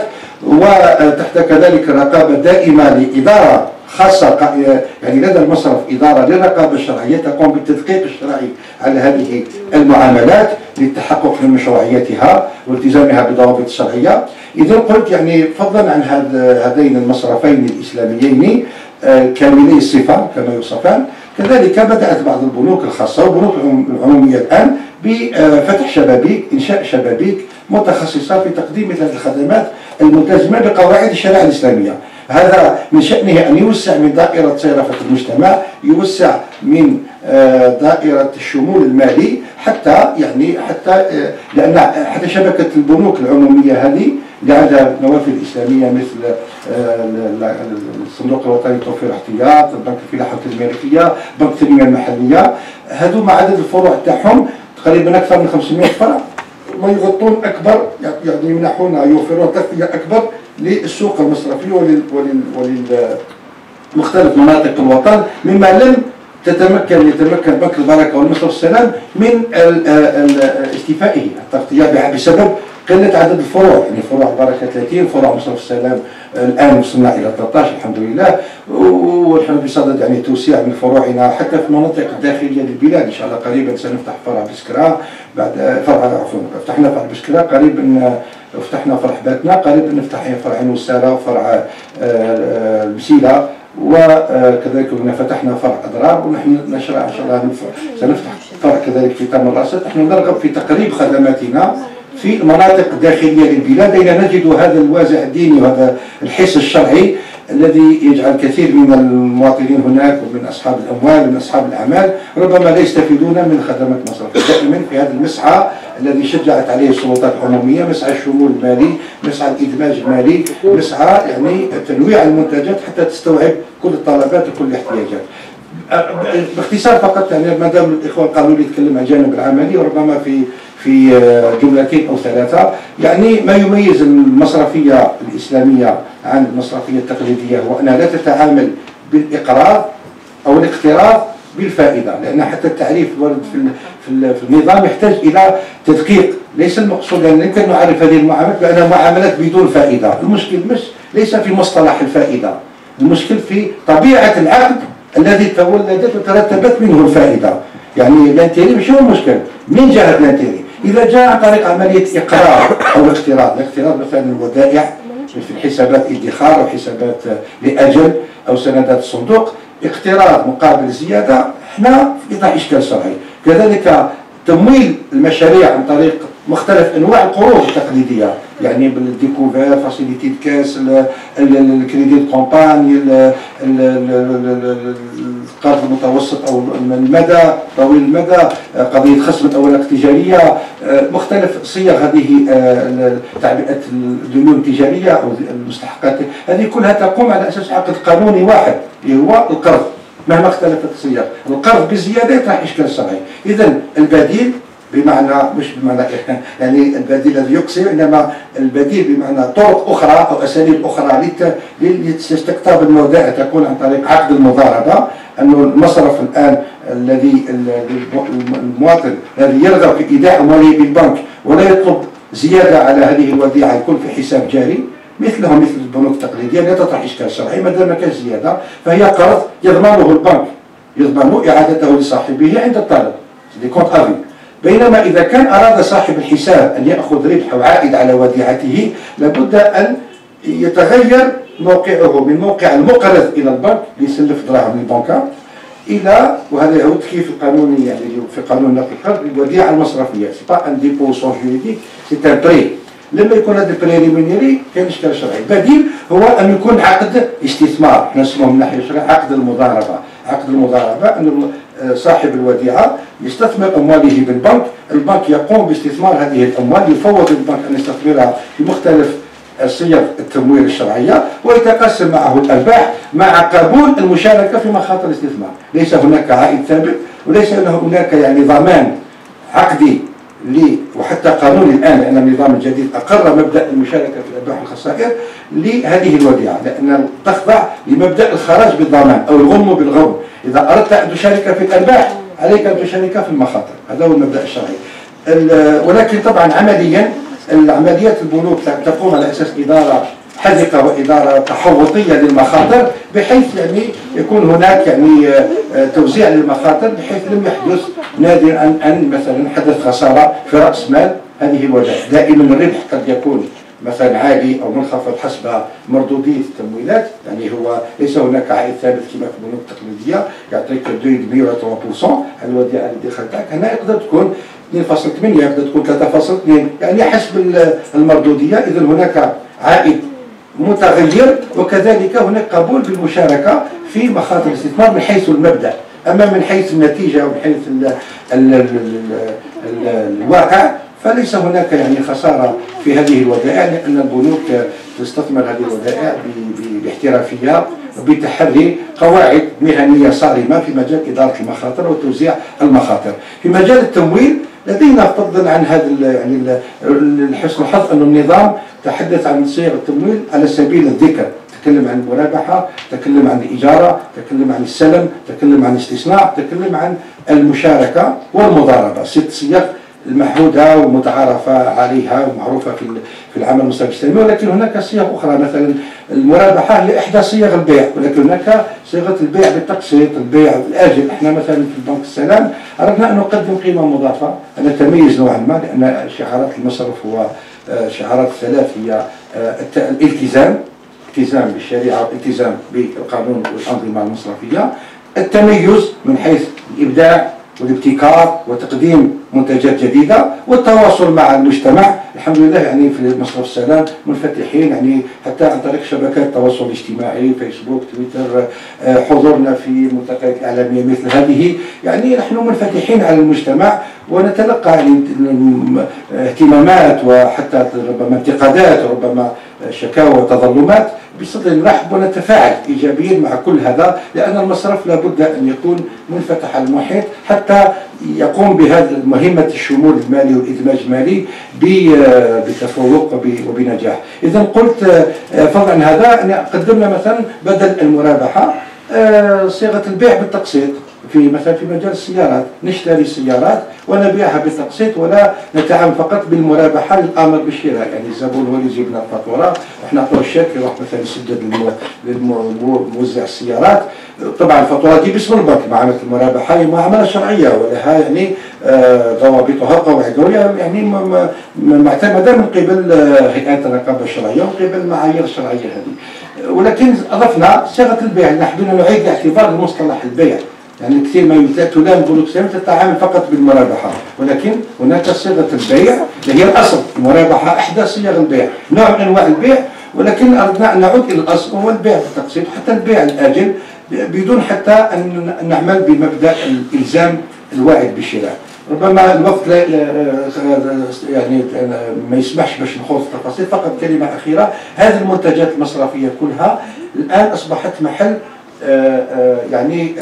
وتحت كذلك رقابة دائمة لإدارة خاصة يعني لدى المصرف إدارة للرقابة الشرعية تقوم بالتدقيق الشرعي على هذه المعاملات للتحقق من مشروعيتها والتزامها بالضوابط الشرعية. إذا قلت يعني فضلا عن هذين المصرفين الإسلاميين كاملي الصفة كما يوصفان، كذلك بدأت بعض البنوك الخاصة والبنوك العمومية الآن بفتح شبابيك، إنشاء شبابيك متخصصة في تقديم مثل هذه الخدمات الملتزمة بقواعد الشريعة الإسلامية. هذا من شأنه أن يوسع من دائرة صيرفة المجتمع، يوسع من دائرة الشمول المالي، حتى يعني حتى لأن حتى شبكة البنوك العمومية هذه اللي عندها نوافذ إسلامية مثل الصندوق الوطني لتوفير الاحتياط، البنك الفلاحة والتنمية الريفية، بنك التنمية المحلية، هذو مع عدد الفروع تاعهم تقريبا أكثر من خمسمائة فرع، ما يغطون أكبر يعني يمنحون يوفرون تغطية أكبر للسوق المصرفي ولل وللمختلف مناطق الوطن، مما لم تتمكن يتمكن بنك البركة والمصرف السلام من استيفائه التغطية بسبب قلة عدد الفروع. يعني فروع البركة ثلاثين، فروع مصرف السلام الآن وصلنا إلى ثلاثة عشر الحمد لله، ونحن بصدد يعني توسيع من فروعنا حتى في المناطق الداخلية للبلاد. إن شاء الله قريبا سنفتح فرع بسكرة، بعد فرع عفوا فتحنا فرع بسكرة، قريبا فتحنا فرع باتنا، قريبا نفتح فرع نوسارة وفرع المسيلة، وكذلك هنا فتحنا فرع أضرار، ونحن نشرع إن شاء الله سنفتح فرع كذلك في تام الرصد. نحن نرغب في تقريب خدماتنا في المناطق الداخلية للبلاد أين نجد هذا الوازع الديني وهذا الحس الشرعي الذي يجعل كثير من المواطنين هناك ومن أصحاب الأموال ومن أصحاب الأعمال ربما لا يستفيدون من خدمات مصرفية. دائما في هذا المسعى الذي شجعت عليه السلطات العمومية، مسعى الشمول المالي، مسعى الإدماج المالي، مسعى يعني تنويع المنتجات حتى تستوعب كل الطلبات وكل الاحتياجات. باختصار فقط يعني ما دام الإخوان قالوا لي يتكلم عن الجانب العملي وربما في في جملتين أو ثلاثة. يعني ما يميز المصرفية الإسلامية عن المصرفية التقليدية هو أنها لا تتعامل بالإقراض أو الاقتراض بالفائدة، لأن حتى التعريف الوارد في في النظام يحتاج إلى تدقيق. ليس المقصود أن يمكن نعرف هذه المعاملات بأنها معاملات بدون فائدة. المشكل مش ليس في مصطلح الفائدة، المشكل في طبيعة العقد الذي تولدت وترتبت منه الفائدة. يعني لانتيري مش هو المشكل من جهة لانتيري، إذا جاء عن طريق عملية إقراض أو اقتراض، الاقتراض مثلا الودائع في الحسابات ادخار أو حسابات لأجل أو سندات الصندوق، اقتراض مقابل زيادة، احنا يطرح إشكال شرعي. كذلك تمويل المشاريع عن طريق مختلف انواع القروض التقليديه، يعني بالديكوفير، فاسيليتي دو كاس، الكريدي دو كومباني، القرض المتوسط او المدى طويل المدى، قضيه خصم الاوراق التجاريه، مختلف صيغ هذه تعبئه الديون التجاريه او المستحقات، هذه كلها تقوم على اساس عقد قانوني واحد اللي هو القرض مهما اختلفت الصيغ. القرض بزياده يطرح اشكال شرعي. اذا البديل بمعنى مش بمعنى يعني البديل الذي يقصر، انما البديل بمعنى طرق اخرى او اساليب اخرى لتستقطاب المودع تكون عن طريق عقد المضاربه. انه المصرف الان الذي المواطن الذي يرغب في ايداع امواله بالبنك ولا يطلب زياده على هذه الوديعه يكون في حساب جاري مثله مثل البنوك التقليديه لا تطرح اشكال شرعي ما دام ما كانش زياده، فهي قرض يضمنه البنك، يضمن اعادته لصاحبه عند الطلب دي كونت افي. بينما إذا كان أراد صاحب الحساب أن يأخذ ربح أو عائد على وديعته لابد أن يتغير موقعه من موقع المقرض إلى البنك ليسلف دراهم للبنكة إلى، وهذا هو التكييف القانوني يعني في قانون نقل القرض، الوديعة المصرفية سي با ان ديبو سون جوريديك سي ان بري. لما يكون هذا البريليمينيري كاين اشكال شرعي. البديل هو ان يكون عقد استثمار، احنا نسموه من الناحيه الشرعيه عقد المضاربه. عقد المضاربه ان صاحب الوديعه يستثمر امواله بالبنك، البنك يقوم باستثمار هذه الاموال، يفوض البنك ان يستثمرها في مختلف صيغ التمويل الشرعيه ويتقسم معه الارباح مع قبول المشاركه في مخاطر الاستثمار. ليس هناك عائد ثابت وليس هناك يعني ضمان عقدي لي، وحتى قانون الان لان النظام الجديد اقر مبدا المشاركه في الارباح والخسائر لهذه الوديعه، لان تخضع لمبدا الخراج بالضمان او الغنم بالغنم. اذا اردت ان تشارك في الارباح عليك ان تشارك في المخاطر، هذا هو المبدا الشرعي. ولكن طبعا عمليا العمليات البنوك تقوم على اساس اداره حذقه واداره تحوطيه للمخاطر، بحيث يعني يكون هناك يعني توزيع للمخاطر بحيث لم يحدث نادرا ان ان مثلا حدث خساره في راس مال هذه الودائع. دائما الربح قد يكون مثلا عالي او منخفض حسب مردوديه التمويلات، يعني هو ليس هناك عائد ثابت كما في البنوك التقليديه يعطيك اثنين ولا ثلاثة بالمئة على الوديعه اللي دخلتك. هنا يقدر تكون اثنين فاصلة ثمانية، يقدر تكون ثلاثة فاصلة اثنين، يعني حسب المردوديه. اذا هناك عائد متغير وكذلك هناك قبول بالمشاركه في مخاطر الاستثمار من حيث المبدا. اما من حيث النتيجه ومن حيث ال ال ال ال ال الواقع فليس هناك يعني خساره في هذه الودائع، لان البنوك تستثمر هذه الودائع باحترافيه وبتحري قواعد مهنيه صارمه في مجال اداره المخاطر وتوزيع المخاطر. في مجال التمويل لدينا فضلا عن هذا يعني لحسن الحظ أن النظام تحدث عن صيغ التمويل على سبيل الذكر، تكلم عن المرابحه، تكلم عن الاجاره، تكلم عن السلم، تكلم عن الاستثناء، تكلم عن المشاركه والمضاربه. ست صيغ المعهوده والمتعارفه عليها ومعروفه في في العمل المصرفي الاسلامي. ولكن هناك صيغ اخرى، مثلا المرابحه هي احدى صيغ البيع، ولكن هناك صيغه البيع بالتقسيط، البيع بالاجل. احنا مثلا في البنك السلام اردنا ان نقدم قيمه مضافه، نتميز نوعا ما، لان شعارات المصرف هو شعارات ثلاث، هي الالتزام، الالتزام بالشريعه والالتزام بالقانون والانظمه المصرفيه، التميز من حيث الابداع والابتكار وتقديم منتجات جديده والتواصل مع المجتمع. الحمد لله يعني في مصرف السلام منفتحين يعني حتى عن طريق شبكات التواصل الاجتماعي فيسبوك تويتر، حضورنا في ملتقيات اعلاميه مثل هذه، يعني نحن منفتحين على المجتمع ونتلقى يعني اهتمامات وحتى ربما انتقادات وربما شكاوى وتظلمات بصدر رحب، ونتفاعل ايجابيا مع كل هذا، لان المصرف لابد ان يكون منفتح على المحيط حتى يقوم بهذه مهمه الشمول المالي والادماج المالي بتفوق وبنجاح. اذا قلت فضلا هذا ان قدمنا مثلا بدل المرابحه صيغه البيع بالتقسيط في مثلا في مجال السيارات، نشتري سيارات ونبيعها بالتقسيط ولا نتعامل فقط بالمرابحه للامر بالشراء، يعني الزبون هو اللي يجيب لنا الفاتوره واحنا نعطوه الشيك يروح مثلا يسدد للموزع السيارات. طبعا الفاتوره دي باسم البنك، معامله المرابحه هي معامله شرعيه ولها يعني ضوابطها قواعدها يعني معتمده من قبل هيئات الرقابه الشرعيه ومن قبل المعايير الشرعيه هذه. ولكن اضفنا صيغه البيع، نحن نعيد الاعتبار لمصطلح البيع، يعني كثير ما تلام بنوك الاسلاميه تتعامل فقط بالمرابحه، ولكن هناك صيغه البيع اللي هي الاصل. المرابحه احدى صيغ البيع، نوع من انواع البيع، ولكن اردنا ان نعود الى الاصل وهو البيع بالتقسيط، حتى البيع الاجل بدون حتى ان نعمل بمبدا الالزام الواعد بالشراء. ربما الوقت لا يعني ما يسمحش باش نخوض في التفاصيل، فقط كلمه اخيره. هذه المنتجات المصرفيه كلها الان اصبحت محل يعني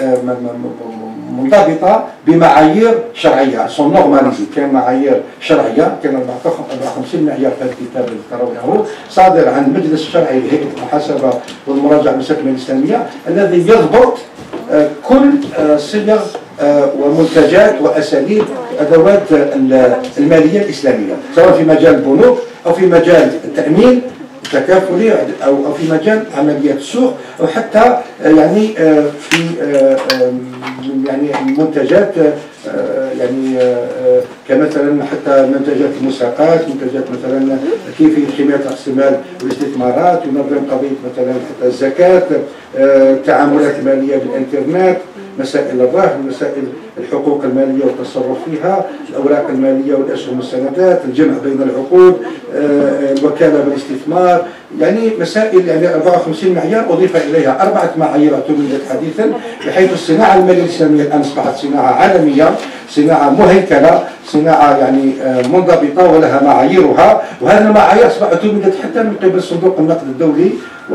منضبطه بمعايير شرعيه، سون نورماليزي، كان معايير شرعيه، كان أربعة وخمسين معيار في الكتاب اللي ترونه صادر عن المجلس الشرعي لهيئه المحاسبه والمراجعه المساكنه الاسلاميه الذي يضبط كل صيغ ومنتجات واساليب ادوات الماليه الاسلاميه، سواء في مجال البنوك او في مجال التامين التكافلي او او في مجال عمليات السوق، او حتى يعني في يعني منتجات يعني كمثلا حتى منتجات المساقات، منتجات مثلا كيفيه حمايه راس المال والاستثمارات، ينظم قضيه مثلا حتى الزكاه، التعاملات الماليه بالانترنت، مسائل الرهن، مسائل الحقوق الماليه والتصرف فيها، الاوراق الماليه والاسهم والسندات، الجمع بين العقود، الوكاله بالاستثمار، يعني مسائل يعني أربعة وخمسين معيار اضيف اليها اربعه معايير اعتمدت حديثا، بحيث الصناعه الماليه الاسلاميه الان اصبحت صناعه عالميه، صناعه مهيكله، صناعه يعني منضبطه ولها معاييرها، وهذه المعايير اصبحت اعتمدت حتى من قبل صندوق النقد الدولي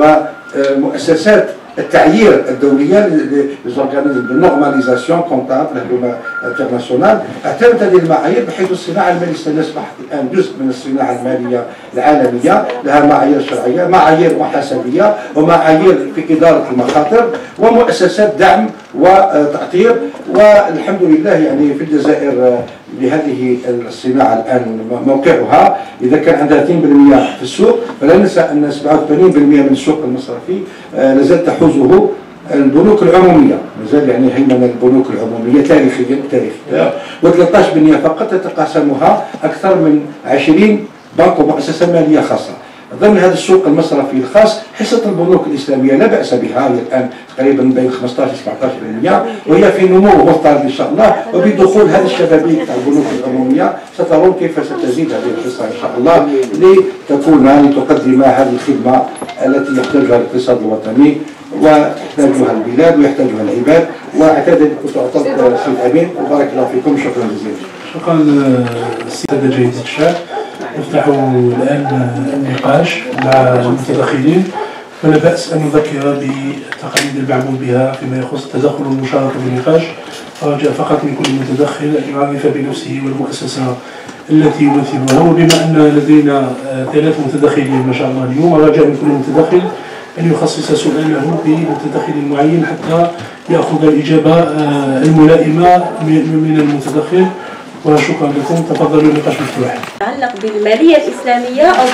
ومؤسسات التعيير الدوليه للنورماليزاسيون كونتابل انترناسيونال، اعتمدت هذه المعايير بحيث الصناعه الماليه الاسلاميه اصبحت الان جزء من الصناعه الماليه العالميه، لها معايير شرعيه، معايير محاسبيه، ومعايير في اداره المخاطر، ومؤسسات دعم وتأطير. والحمد لله يعني في الجزائر لهذه الصناعه الان موقعها، اذا كان عندها اثنين بالمئة في السوق، فلا ننسى ان سبعة وثمانين بالمئة من السوق المصرفي لازال تحوزه البنوك العموميه، مازال يعني هيمنه البنوك العموميه تاريخيا تاريخيا، و13 بالمئة فقط تتقاسمها اكثر من عشرين بنك ومؤسسه ماليه خاصه. ضمن هذا السوق المصرفي الخاص حصة البنوك الإسلامية لا بأس بها، هي الآن تقريبا بين خمسة عشر سبعة عشر بالمئة، وهي في نمو مضطرد إن شاء الله، وبدخول هذه الشبابيك تاع البنوك العموميه سترون كيف ستزيد هذه الحصة إن شاء الله لتكون لتقدم هذه الخدمة التي يحتاجها الاقتصاد الوطني وتحتاجها البلاد ويحتاجها العباد. واعتقد أن كنت أعطيت سيد أمين، وبارك الله فيكم، شكرا جزيلا. شكرا السيدة جيد الشاب. نفتح الآن النقاش مع المتدخلين، ولا بأس أن نذكر بالتقاليد المعمول بها فيما يخص التدخل والمشاركة في النقاش. رجاء فقط من كل متدخل أن يعرف بنفسه والمؤسسة التي يمثلها، وبما أن لدينا ثلاث متدخلين ما شاء الله اليوم، رجاء من كل متدخل أن يخصص سؤاله بمتدخل معين حتى يأخذ الإجابة الملائمة من المتدخل. وشكرا لكم، تفضلوا، النقاش مفتوح. يتعلق بالمالية الإسلامية أو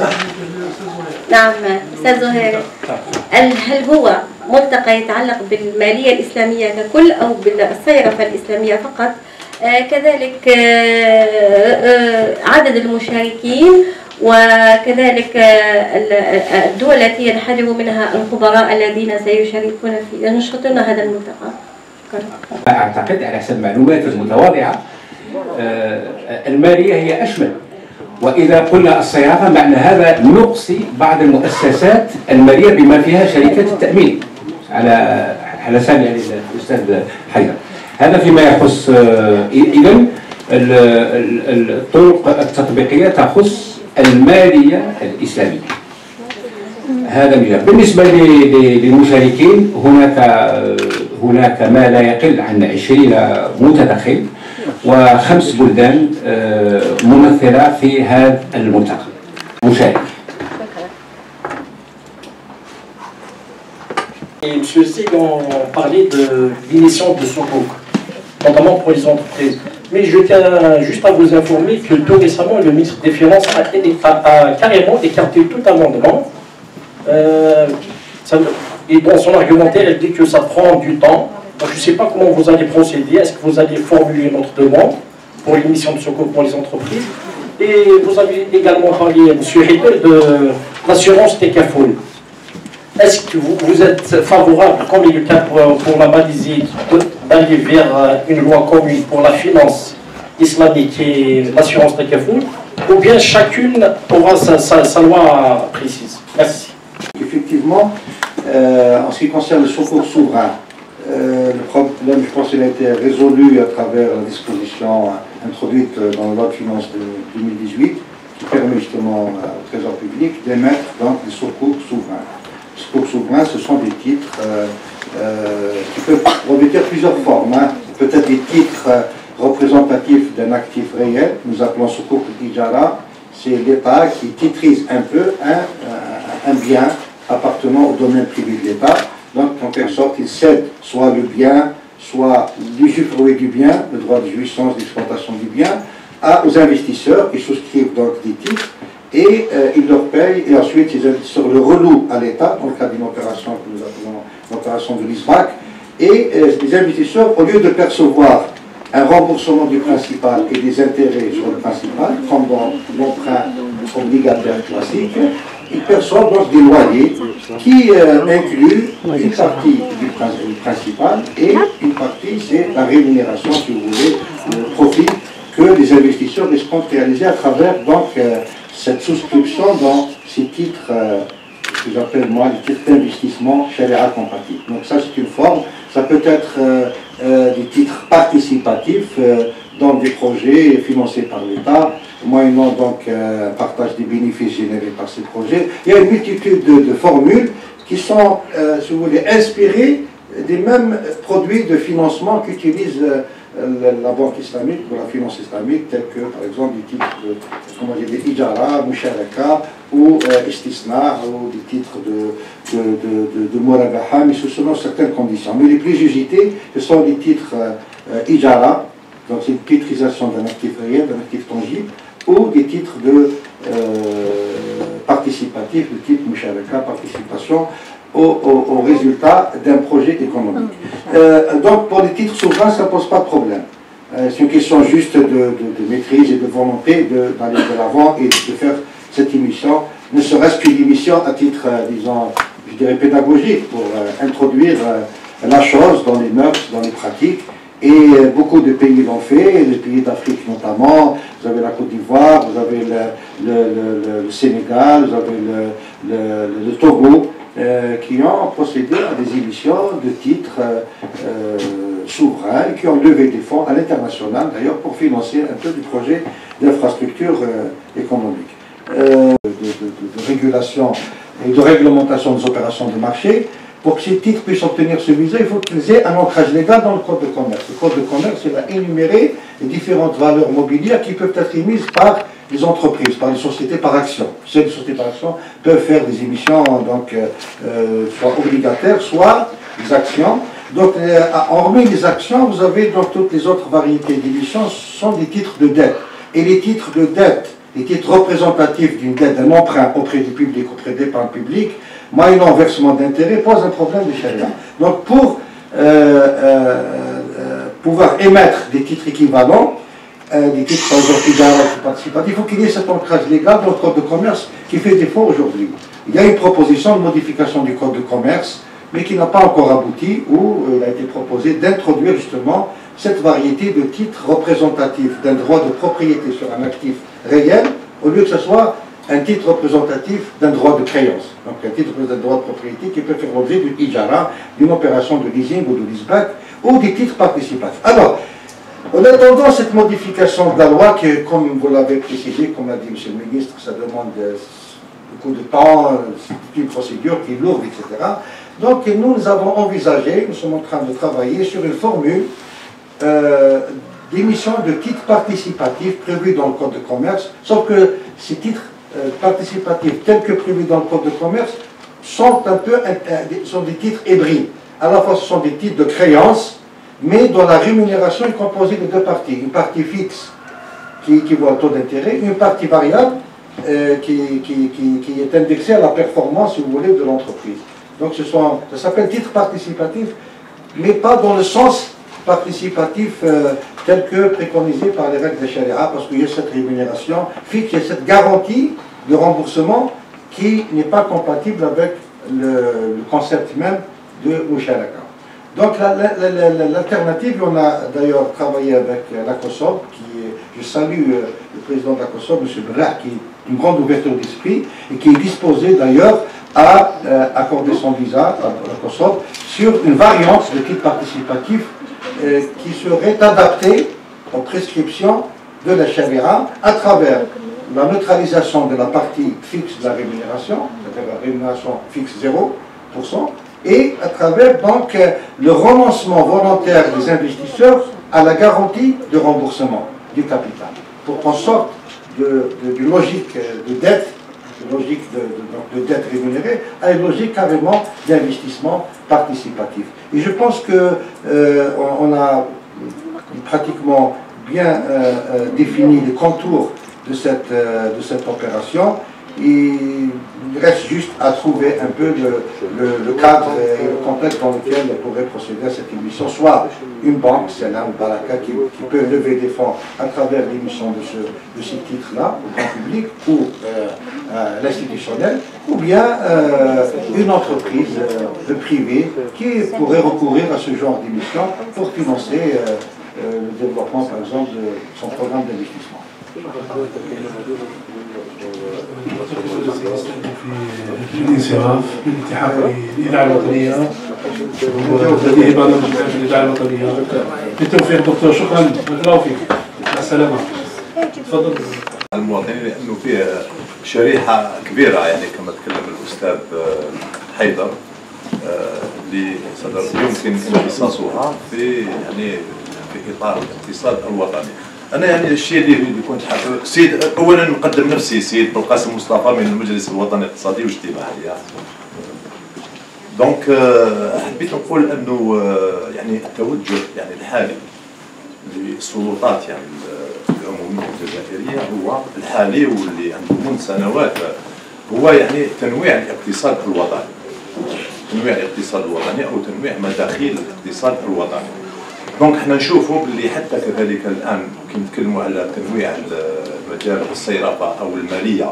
نعم أستاذ زهير، هل هو ملتقى يتعلق بالمالية الإسلامية ككل أو بالصيرفة الإسلامية فقط؟ آه كذلك آه آه عدد المشاركين، وكذلك آه الدول التي ينحدر منها الخبراء الذين سيشاركون في ينشطون هذا الملتقى. شكرا. أعتقد على حسب معلوماتي المتواضعة المالية هي أشمل، وإذا قلنا الصياغة معنى هذا نقصي بعض المؤسسات المالية بما فيها شركات التأمين على على لسان يعني الأستاذ حيدر. هذا فيما يخص إذن الطرق التطبيقية تخص المالية الإسلامية. هذا مجال. بالنسبة للمشاركين هناك هناك ما لا يقل عن عشرين متدخل وخمس بلدان ممثلة في هذا الملتقى مشارك. Et M. Sig ont parlé de l'émission de Sukuk, notamment pour les entreprises. Mais je tiens juste à vous informer que tout récemment, le ministre des Finances a, a, a carrément écarté tout amendement. Euh, ça, et dans son argumentaire, elle dit que ça prend du temps. Donc je ne sais pas comment vous allez procéder. Est-ce que vous allez formuler notre demande pour l'émission de Sukuk pour les entreprises? Et vous avez également parlé, M. Hidel, de l'assurance Tekafoul. Est-ce que vous, vous êtes favorable, comme il est le cas pour, pour la Malaisie, d'aller vers une loi commune pour la finance islamique et l'assurance Tekafoul, ou bien chacune aura sa, sa, sa loi précise? Merci. Effectivement, euh, en ce qui concerne le secours souverain, euh, le problème, je pense qu'il a été résolu à travers la disposition introduite dans la loi de finances de deux mille dix-huit, qui permet justement au Trésor public d'émettre donc des secours souverains. Les secours souverains, ce sont des titres euh, euh, qui peuvent revêtir plusieurs formes. Hein. Peut-être des titres euh, représentatifs d'un actif réel, nous appelons secours ijara, c'est l'État qui titrise un peu un, un, un bien appartenant au domaine privé de l'État. Donc, en quelque sorte, il cède soit le bien, soit l'usufruit du bien, le droit de jouissance, d'exploitation du bien, à, aux investisseurs qui souscrivent donc des titres et euh, ils leur payent, et ensuite ces investisseurs le relouent à l'État, dans le cas d'une opération que nous appelons l'opération de l'I S B A C, et euh, les investisseurs, au lieu de percevoir un remboursement du principal et des intérêts sur le principal, comme dans l'emprunt obligataire classique, ils perçoivent donc des loyers qui euh, incluent une partie du principal et une partie, c'est la rémunération, si vous voulez, le profit que les investisseurs escomptent réaliser à travers donc euh, cette souscription dans ces titres, euh, que j'appelle moi les titres d'investissement sharia compatibles. Donc ça c'est une forme, ça peut être euh, euh, des titres participatifs euh, dans des projets financés par l'État, moyennant donc euh, un partage des bénéfices générés par ces projets. Il y a une multitude de, de formules qui sont, euh, si vous voulez, inspirées des mêmes produits de financement qu'utilise euh, la banque islamique, pour la finance islamique, tels que par exemple des titres de, comment dire, des ijara, musharaka ou euh, istisna, ou des titres de, de, de, de, de murabaha, mais selon certaines conditions. Mais les plus usités, ce sont des titres euh, ijara, donc c'est une titrisation d'un actif réel, d'un actif tangible, ou des titres de euh, participatifs, de type musharaka, participation, Au, au, au résultat d'un projet économique. Euh, donc pour les titres souverains, ça ne pose pas de problème. Euh, c'est une question juste de, de, de maîtrise et de volonté d'aller de, de l'avant et de faire cette émission, ne serait-ce qu'une émission à titre, euh, disons, je dirais pédagogique, pour euh, introduire euh, la chose dans les mœurs, dans les pratiques. Et euh, beaucoup de pays l'ont fait, les pays d'Afrique notamment. Vous avez la Côte d'Ivoire, vous avez le, le, le, le Sénégal, vous avez le, le, le Togo. Euh, qui ont procédé à des émissions de titres euh, euh, souverains et qui ont levé des fonds à l'international d'ailleurs pour financer un peu du projet d'infrastructure euh, économique. Euh, de, de, de, de régulation et de réglementation des opérations de marché. Pour que ces titres puissent obtenir ce visa, il faut qu'ils aient un ancrage légal dans le Code de commerce. Le Code de commerce, il a énuméré les différentes valeurs mobilières qui peuvent être émises par les entreprises, par les sociétés par action. Ces sociétés par action peuvent faire des émissions donc, euh, soit obligataires, soit des actions. Donc, euh, hormis les actions, vous avez donc toutes les autres variétés d'émissions sont des titres de dette. Et les titres de dette, les titres représentatifs d'une dette, d'un emprunt auprès du public, auprès des épargnes publiques, moyennant versement d'intérêt, pose un problème de charia. Donc, pour euh, euh, euh, pouvoir émettre des titres équivalents, Euh, des titres par exemple participatifs, il faut qu'il y ait cet ancrage légal dans le Code de commerce qui fait défaut aujourd'hui. Il y a une proposition de modification du Code de commerce, mais qui n'a pas encore abouti, où il a été proposé d'introduire justement cette variété de titres représentatifs d'un droit de propriété sur un actif réel, au lieu que ce soit un titre représentatif d'un droit de créance. Donc un titre d'un droit de propriété qui peut faire l'objet d'une ijara, d'une opération de leasing ou de leaseback, ou des titres participatifs. Alors, en attendant cette modification de la loi, qui, comme vous l'avez précisé, comme l'a dit M. le ministre, ça demande beaucoup de temps, c'est une procédure qui est lourde, et cetera. Donc nous, nous avons envisagé, nous sommes en train de travailler sur une formule euh, d'émission de titres participatifs prévus dans le Code de commerce, sauf que ces titres euh, participatifs, tels que prévus dans le Code de commerce, sont un peu sont des titres hybrides. À la fois, ce sont des titres de créance, mais dont la rémunération est composée de deux parties. Une partie fixe qui équivaut au taux d'intérêt, une partie variable euh, qui, qui, qui, qui est indexée à la performance, si vous voulez, de l'entreprise. Donc ce sont, ça s'appelle titre participatif, mais pas dans le sens participatif euh, tel que préconisé par les règles de Sharia, parce qu'il y a cette rémunération fixe, il y a cette garantie de remboursement qui n'est pas compatible avec le, le concept même de Musharaka. Donc l'alternative, on a d'ailleurs travaillé avec l'ACOSOB, qui est, je salue euh, le président de l'ACOSOB, M. Brah, qui est d'une grande ouverture d'esprit et qui est disposé d'ailleurs à euh, accorder son visa à l'ACOSOB sur une variante de titre participatif euh, qui serait adaptée aux prescriptions de la Sharia à travers la neutralisation de la partie fixe de la rémunération, c'est-à-dire la rémunération fixe zéro pour cent, et à travers donc le renoncement volontaire des investisseurs à la garantie de remboursement du capital, pour qu'on sorte d'une logique de dette, de logique de, de, de dette rémunérée, à une logique carrément d'investissement participatif. Et je pense que euh, on, on a pratiquement bien euh, euh, défini les contours de cette, euh, de cette opération. Il reste juste à trouver un peu le, le, le cadre et le contexte dans lequel on pourrait procéder à cette émission, soit une banque, c'est là, ou Baraka, qui, qui peut lever des fonds à travers l'émission de, ce, de ces titres-là, au grand public, ou euh, euh, l'institutionnel, ou bien euh, une entreprise euh, privée qui pourrait recourir à ce genre d'émission pour financer euh, euh, le développement, par exemple, de son programme d'investissement. في الانصراف بالالتحاق بالإذاعة الوطنية ولديه برنامج في الإذاعة الوطنية. بالتوفيق دكتور، شكرا، الله فيك، مع السلامة. تفضل. المواطنين لأنه فيه شريحة كبيرة، يعني كما تكلم الأستاذ حيدر، اللي يمكن امتصاصها في يعني في إطار الاقتصاد الوطني. أنا يعني الشيء اللي كنت حابب سيد أولا نقدم نفسي سيد بالقاسم مصطفى من المجلس الوطني الاقتصادي والاجتماعي. دونك حبيت نقول أنه يعني التوجه يعني الحالي للسلطات يعني العمومية الجزائرية هو الحالي واللي عنده منذ سنوات هو يعني تنويع الاقتصاد الوطني، تنويع الاقتصاد الوطني أو تنويع مداخيل الاقتصاد الوطني. دونك حنا نشوفوا باللي حتى كذلك الان كي نتكلموا على تنويع مجال الصيرفه او الماليه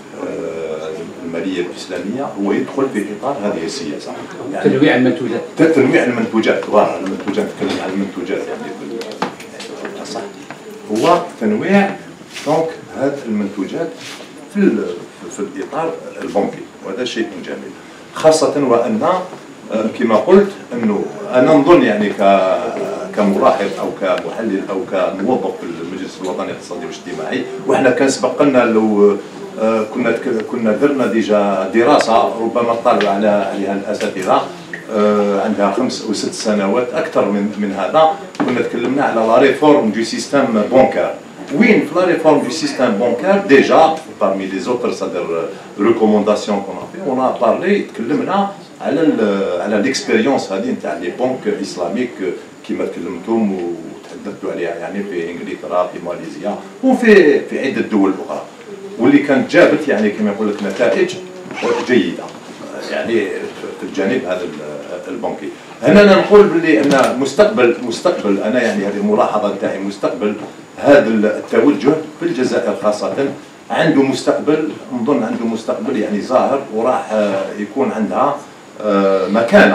الماليه الاسلاميه هو يدخل في اطار هذه السياسه. يعني تنويع المنتوجات. تنويع المنتوجات، ظاهر المنتوجات، نتكلم عن المنتوجات يعني صح. هو تنويع دونك هذه المنتوجات في في الاطار البنكي، وهذا شيء جميل، خاصه وان كما قلت انه انا نظن يعني كملاحظ او كمحلل او كموظف في المجلس الوطني الاقتصادي والاجتماعي، وحنا كان سبق لنا لو كنا كنا درنا ديجا دراسه ربما طالوا على عليها الاساتذه عندها خمس او ست سنوات اكثر من من هذا، كنا تكلمنا على لا ريفورم دو سيستيم بانكار. وين في لا ريفورم دو سيستيم بانكار ديجا parmi les autres c'est-à-dire recommandations qu'on a fait, on a parlé تكلمنا على على الاكسبيريونس هذه نتاع لي بنك اسلاميك كما تكلمتم وتحدثتوا عليها يعني في انجلترا، في ماليزيا وفي في عده دول اخرى، واللي كانت جابت يعني كما يقول لك نتائج جيده يعني في الجانب هذا البنكي. هنا انا نقول باللي ان مستقبل مستقبل انا يعني هذه الملاحظه نتاعي، مستقبل هذا التوجه في الجزائر خاصه عنده مستقبل، نظن عنده مستقبل يعني ظاهر، وراح يكون عندها مكانه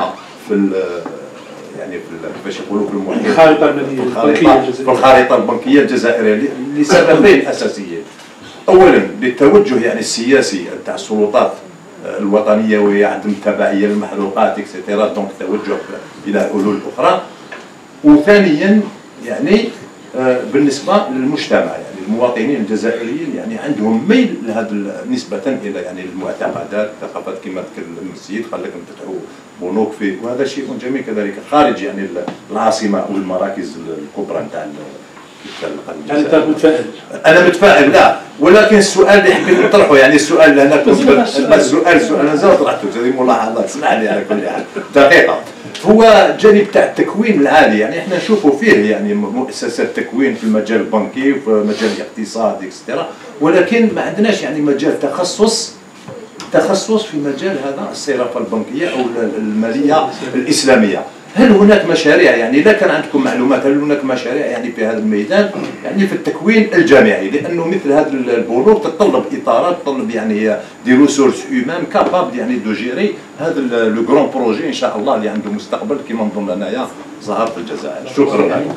في يعني في كيفاش يقولوا في المحيط الخارطة المالية البنكية في الخارطة البنكية الجزائرية لسببين أساسيين. أولا للتوجه يعني السياسي تاع السلطات الوطنية وهي عدم التبعية للمحروقات اكسترا، دونك توجه إلى حلول أخرى. وثانيا يعني بالنسبة للمجتمع يعني المواطنين الجزائريين يعني عندهم ميل لهذا نسبة إلى يعني المعتقدات الثقافات كما ذكر السيد، قال لك نفتحوا بنوك فيه، وهذا شيء جميل كذلك خارج يعني العاصمة أو المراكز الكبرى نتاع يعني أنت متفائل؟ أنا متفائل لا، ولكن السؤال اللي حبيت نطرحه يعني السؤال اللي أنا كنت السؤال سؤال أنا زاد طرحته هذه ملاحظات اسمح لي على كل حال دقيقة. هو جانب تاع التكوين العالي يعني احنا نشوفوا فيه يعني مؤسسات تكوين في المجال البنكي وفي مجال الاقتصاد اكسترا، ولكن ما عندناش يعني مجال تخصص تخصص في مجال هذا الصرافة البنكية أو المالية الإسلامية. هل هناك مشاريع يعني لا كان عندكم معلومات هل هناك مشاريع يعني في هذا الميدان يعني في التكوين الجامعي، لأنه مثل هذه البنوك تتطلب إطارات تتطلب يعني دي ريسورس هيومان كابابل يعني دو جيري هذا لو غران بروجي إن شاء الله اللي عنده مستقبل كما نظن أنايا ظهر في الجزائر. شكرا لكم.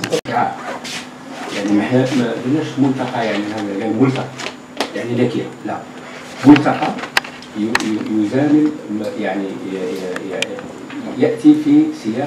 يعني ما احنا ما بدناش ملتقى يعني هذا يعني ملتقى يعني ذكية لا، ملتقى يزامن يعني يأتي في سياق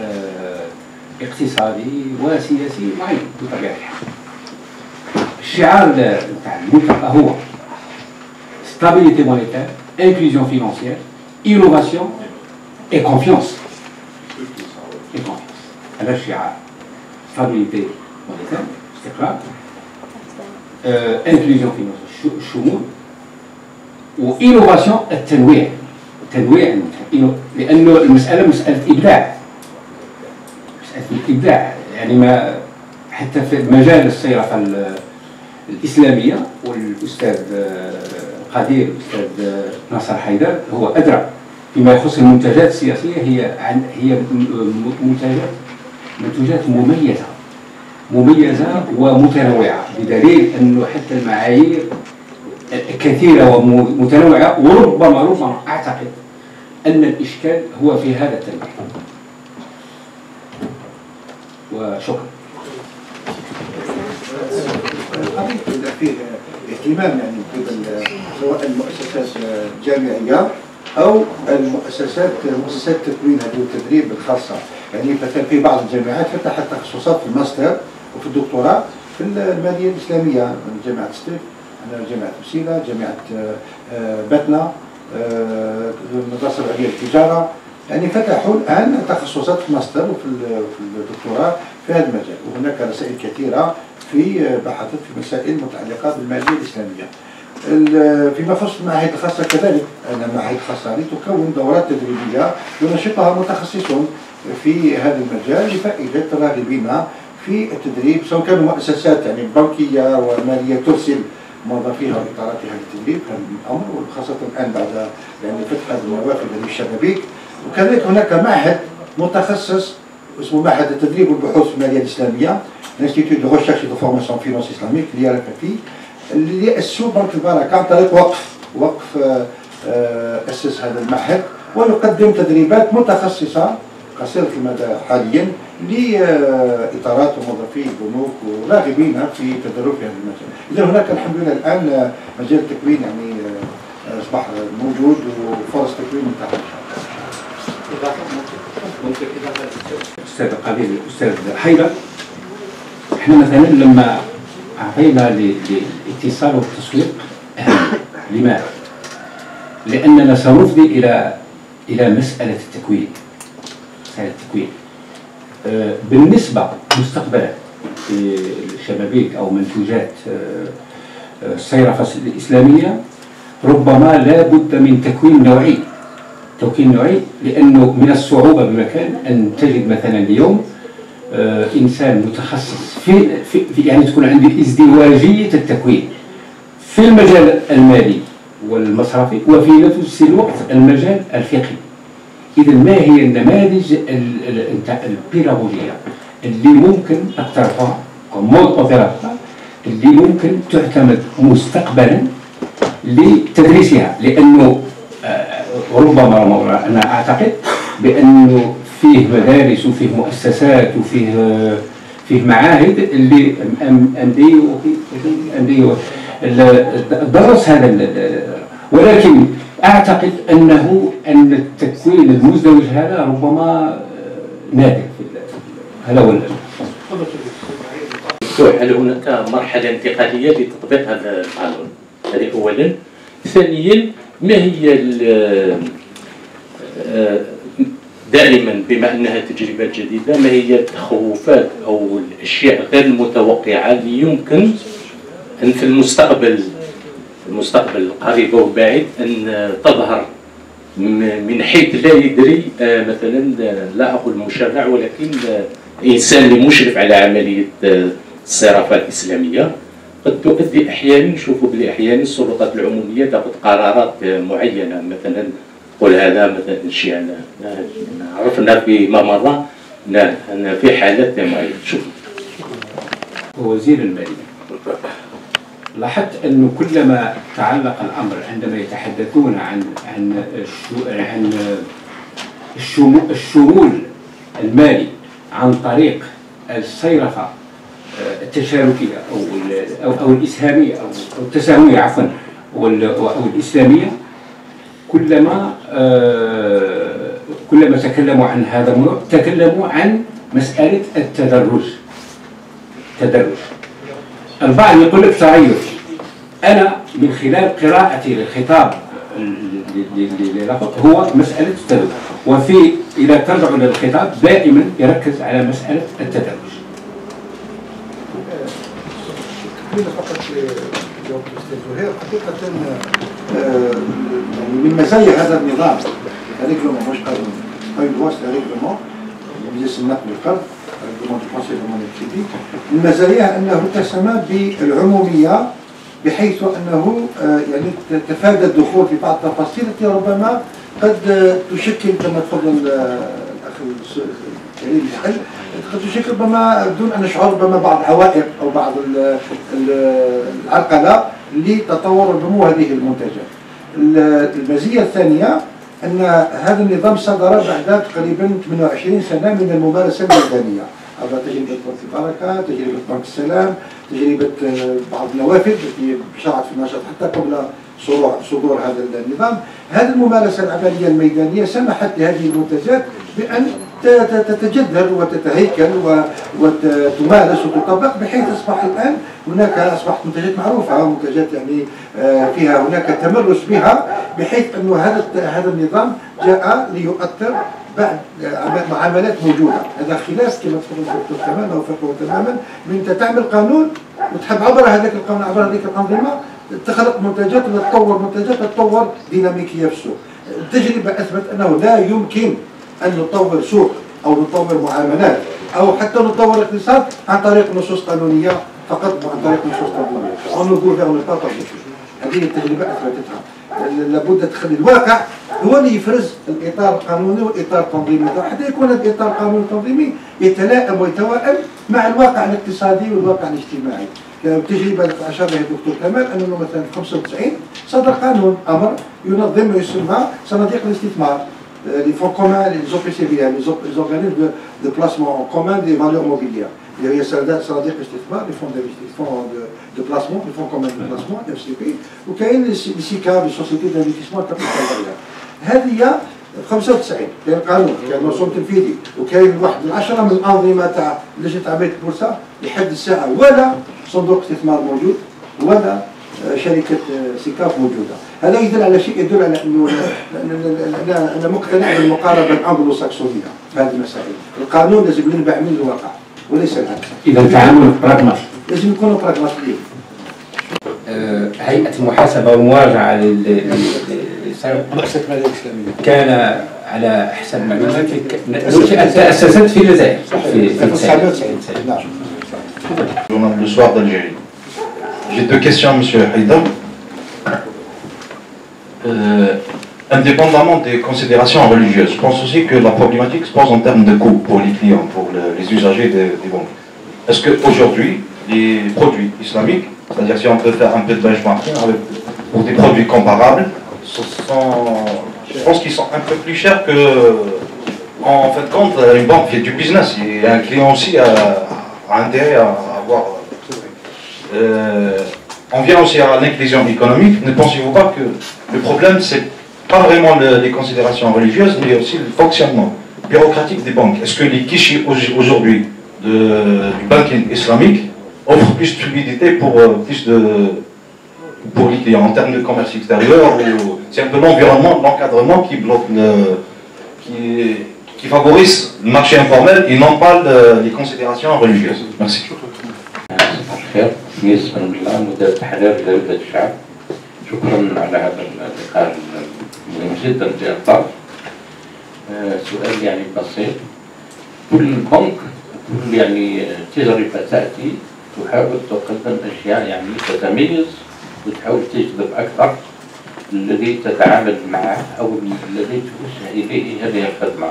اقتصادي وسياسي معين بطبيعة الحال. الشعار تاع الملتقى هو stabilité monétaire, inclusion financière, innovation et confiance. et confiance. هذا الشعار. stabilité monétaire استقرار، inclusion financière الشمول، وإنوفاسيون التنويع. تنويع لأنه المسألة مسألة إبداع، مسألة الإبداع يعني ما حتى في مجال الصرافة الإسلامية، والأستاذ قدير الأستاذ ناصر حيدر هو أدرى فيما يخص المنتجات السياسية، هي عن هي منتجات منتجات مميزة مميزة ومتنوعة، بدليل أنه حتى المعايير كثيرة ومتنوعة، وربما ربما أعتقد أن الإشكال هو في هذا التنويع. وشكرا. فيه اهتمام يعني قبل سواء المؤسسات الجامعية أو المؤسسات مؤسسات التكوين هذه والتدريب الخاصة، يعني مثلا في بعض الجامعات فتحت تخصصات في الماستر وفي الدكتوراه في المالية الإسلامية، جامعة ستيف، جامعة وسيلة، جامعة باتنا، المدرسة العليا للتجارة، يعني فتحوا الآن تخصصات في الماستر وفي الدكتوراه في هذا المجال، وهناك رسائل كثيرة في بحثت في مسائل متعلقة بالمالية الإسلامية. فيما يخص المعاهد الخاصة كذلك، أن المعاهد الخاصة تكون دورات تدريبية ينشطها متخصصون في هذا المجال لفائدة الراغبين في التدريب، سواء كانوا مؤسسات يعني بنكية ومالية ترسل موظفيها وإطاراتها للتدريب هذا الأمر، وخاصة الآن بعد يعني فتح هذه النوافذ هذه الشبابيك. وكذلك هناك معهد متخصص اسمه معهد التدريب والبحوث في المالية الإسلامية، L'Institut de Recherche et de Formation Finance Islamique اللي يعرف فيه، اللي يأسسوا بنك البركة عن طريق وقف وقف أسس هذا المعهد، ويقدم تدريبات متخصصة قصيرة المدى حاليا لإطارات وموظفي البنوك وراغبين في التدرب في هذا المجال. إذا هناك الحمد لله الآن مجال التكوين يعني أصبح موجود وفرص تكوين متاحة. ممكن أستاذ قبيل الأستاذ حيدر، احنا مثلا لما أعطينا للاتصال والتسويق أهم، لماذا؟ لأننا سنفضي إلى إلى مسألة التكوين. مسألة التكوين آه بالنسبة مستقبلا الشبابيك أو منتوجات آه الصيرفة الإسلامية ربما لا بد من تكوين نوعي. تكوين نوعي لأنه من الصعوبة بمكان أن تجد مثلا اليوم آه إنسان متخصص في, في, في يعني تكون عنده ازدواجية التكوين في المجال المالي والمصرفي وفي نفس الوقت المجال الفقهي. إذا ما هي النماذج البيداغوجية اللي ممكن اقترحها كمود اوبيراتور اللي ممكن تعتمد مستقبلا لتدريسها؟ لأنه آه ربما أنا أعتقد بانه فيه مدارس وفيه مؤسسات وفيه فيه معاهد اللي انديه وفيه انديه درس هذا، ولكن اعتقد انه ان التكوين المزدوج هذا ربما نادر. هذا هو. هل هناك مرحله انتقاليه لتطبيق هذا القانون؟ هذه اولا. ثانيا، ما هي دائما بما انها تجربه جديده، ما هي التخوفات او الاشياء غير المتوقعه اللي يمكن ان في المستقبل المستقبل القريب او البعيد ان تظهر من حيث لا يدري مثلا، لا اقول مشرع ولكن انسان اللي مشرف على عمليه الصرافه الاسلاميه، قد تؤدي احيانا نشوفوا بلي احيانا السلطات العموميه تاخذ قرارات معينه، مثلا قل هذا مثلا شيء عرفنا فيما مضى أن في حالات معينه. شوف وزير الماليه لاحظت انه كلما تعلق الامر عندما يتحدثون عن عن عن الشمول المالي عن طريق الصيرفه التشاركيه او او او الاسهاميه او التساهميه عفوا او الاسلاميه، كلما كلما تكلموا عن هذا الموضوع تكلموا عن مساله التدرج. تدرج البعض يقول لك تغير. انا من خلال قراءتي للخطاب هو مساله التدرج، وفي اذا ترجعوا للخطاب دائما يركز على مساله التدرج. فقط للاستاذ زهير، حقيقه من مزايا هذا النظام ريغلومون مش قانون، اي لوا سي ريغلومون مجلس النقد والقرض، ريغلومون دو كونسيل مونيتيري، من مزاياه انه تسمى بالعموميه، بحيث انه يعني تفادى الدخول في بعض التفاصيل التي ربما قد تشكل كما تفضل الاخ الكريم يحل، قد تشكل ربما دون ان نشعر ربما بعض العوائق او بعض العرقله لتطور ونمو هذه المنتجات. المزيه الثانيه ان هذا النظام صدر بعد تقريبا ثمانية وعشرين سنه من الممارسه الميدانيه، هذا تجربه بنك البركه، تجربه بنك السلام، تجربه بعض النوافذ التي شرعت في النشاط حتى قبل صدور هذا النظام. هذه الممارسه العمليه الميدانيه سمحت لهذه المنتجات بان تتجذر وتتهيكل وتمارس وتطبق، بحيث اصبح الان هناك اصبحت منتجات معروفه، منتجات يعني فيها هناك تمرس بها، بحيث انه هذا هذا النظام جاء ليؤثر بعد معاملات موجوده. هذا خلاف كما تفضل الدكتور كمال وفقه تماما، من انت تعمل قانون وتحب عبر هذاك القانون عبر هذيك الانظمه تخلق منتجات وتطور منتجات وتطور ديناميكيه في السوق. التجربه اثبت انه لا يمكن ان نطور سوق او نطور معاملات او حتى نطور اقتصاد عن طريق نصوص قانونيه فقط، عن طريق نصوص قانونيه او نقول فيها نطور. هذه التجربه اثبتتها. لابد تخلي الواقع هو اللي يفرز الاطار القانوني والاطار التنظيمي، حتى يكون الاطار القانوني التنظيمي يتلائم ويتوائم مع الواقع الاقتصادي والواقع الاجتماعي. التجربه اشار لها الدكتور كمال انه مثلا في خمسة وتسعين صدر قانون امر ينظم ما يسمى صناديق الاستثمار، les fonds communs, les O P C V, les organismes de, de placement en commun des valeurs mobilières. Il y a صناديق الاستثمار، les fonds de, de placement, les fonds communs de placement, F C P، وكاين les S I C A, les sociétés d'investissement capitalière. هذه هي خمسة وتسعين كاين قانون، كاين مرسوم تنفيذي، وكاين واحد العشرة من الأنظمة تاع لجنة عملية البورصة لحد الساعة ولا صندوق استثمار موجود ولا شركة سيكاف موجودة. هذا يدل على شيء، يدل على أنه أنا أنا مقتنع بالمقاربة الأنجلو ساكسونية في هذه المسائل. القانون لازم ينبع من الواقع وليس العكس. إذا التعامل براغماتي لازم يكونوا براغماتيين. هيئة المحاسبة والمراجعة للمؤسسات المالية الإسلامية كان على حسب معلوماتي تأسست في الجزائر في تسعة وتسعين. نعم. Journal Le Soir d'Algérie. J'ai deux questions, Monsieur Haïdar. Euh, indépendamment des considérations religieuses, je pense aussi que la problématique se pose en termes de coûts pour les clients, pour le, les usagers des, des banques. Est-ce qu'aujourd'hui, les produits islamiques, c'est-à-dire si on peut faire un peu de benchmarking avec, pour des produits comparables, ce sont, je pense qu'ils sont un peu plus chers que en fait compte, une banque fait du business et un client aussi a, a intérêt à avoir. Euh, on vient aussi à l'inclusion économique. Ne pensez-vous pas que le problème, c'est pas vraiment le, les considérations religieuses, mais aussi le fonctionnement bureaucratique des banques? Est-ce que les guichets aujourd'hui du banking islamique offrent plus de fluidité pour, plus de, pour les clients en termes de commerce extérieur, ou c'est un peu l'environnement, l'encadrement qui bloque le, qui, qui favorise le marché informel et non pas le, les considérations religieuses? Merci. خير بالنسبة لله مدير تحرير جريدة الشعب، شكرا على هذا اللقاء مهم جدا في الطرح. سؤال يعني بسيط، كل بنك كل يعني تجربة تأتي تحاول تقدم أشياء يعني تتميز وتحاول تجذب أكثر الذي تتعامل معه أو الذي توجه إليه هذه الخدمة.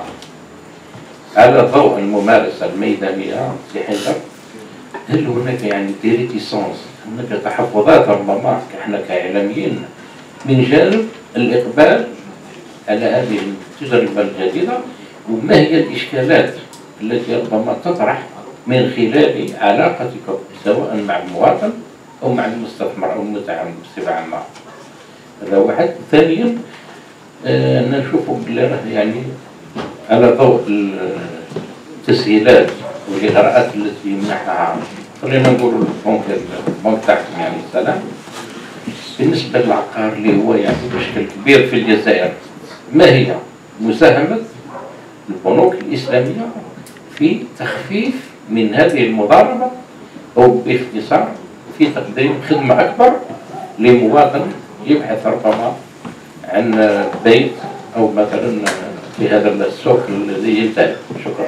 على ضوء الممارسة الميدانية في حيدر، هل هناك يعني دي ريتيسونس، هناك تحفظات ربما احنا كإعلاميين من جانب الإقبال على هذه التجربة الجديدة، وما هي الإشكالات التي ربما تطرح من خلال علاقتكم سواء مع المواطن أو مع المستثمر أو المتعامل بصفة عامة؟ هذا واحد. ثانيا آه نشوف يعني على ضوء التسهيلات والإغراءات التي يمنحها خلينا نقول البنك البنك تاعكم يعني السلام، بالنسبة للعقار اللي هو يعني مشكل كبير في الجزائر، ما هي مساهمة البنوك الإسلامية في تخفيف من هذه المضاربة أو باختصار في تقديم خدمة أكبر لمواطن يبحث ربما عن بيت أو مثلا في هذا السوق الذي يلتهي؟ شكرا.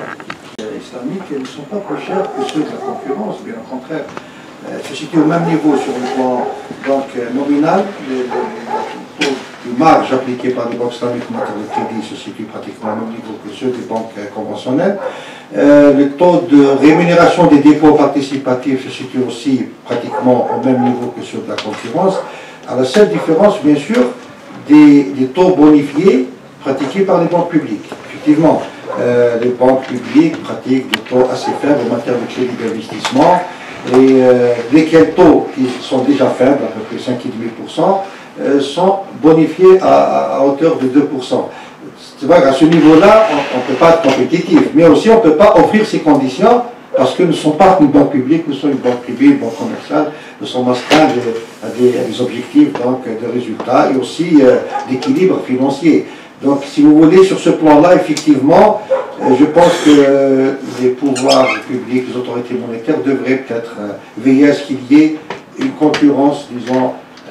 Islamiques ne sont pas plus chers que ceux de la concurrence, bien au contraire. Euh, se situent au même niveau sur le plan donc, euh, nominal. Le, le, le taux de marge appliqué par les banques islamiques en matière de crédit se situe pratiquement au même niveau que ceux des banques euh, conventionnelles. Euh, le taux de rémunération des dépôts participatifs se situe aussi pratiquement au même niveau que ceux de la concurrence. À la seule différence, bien sûr, des, des taux bonifiés pratiqués par les banques publiques. Effectivement, Euh, les banques publiques pratiquent des taux assez faibles en matière de crédit d'investissement et euh, lesquels taux qui sont déjà faibles, à peu près cinq virgule cinq pour cent, euh, sont bonifiés à, à hauteur de deux pour cent. C'est vrai qu'à ce niveau-là, on ne peut pas être compétitif, mais aussi on ne peut pas offrir ces conditions parce que nous ne sommes pas une banque publique, nous sommes une banque privée, une banque commerciale, nous sommes astreints à des, à des objectifs donc, de résultats et aussi euh, d'équilibre financier. Donc, si vous voulez, sur ce plan-là, effectivement, euh, je pense que euh, les pouvoirs publics, les autorités monétaires devraient peut-être euh, veiller à ce qu'il y ait une concurrence, disons,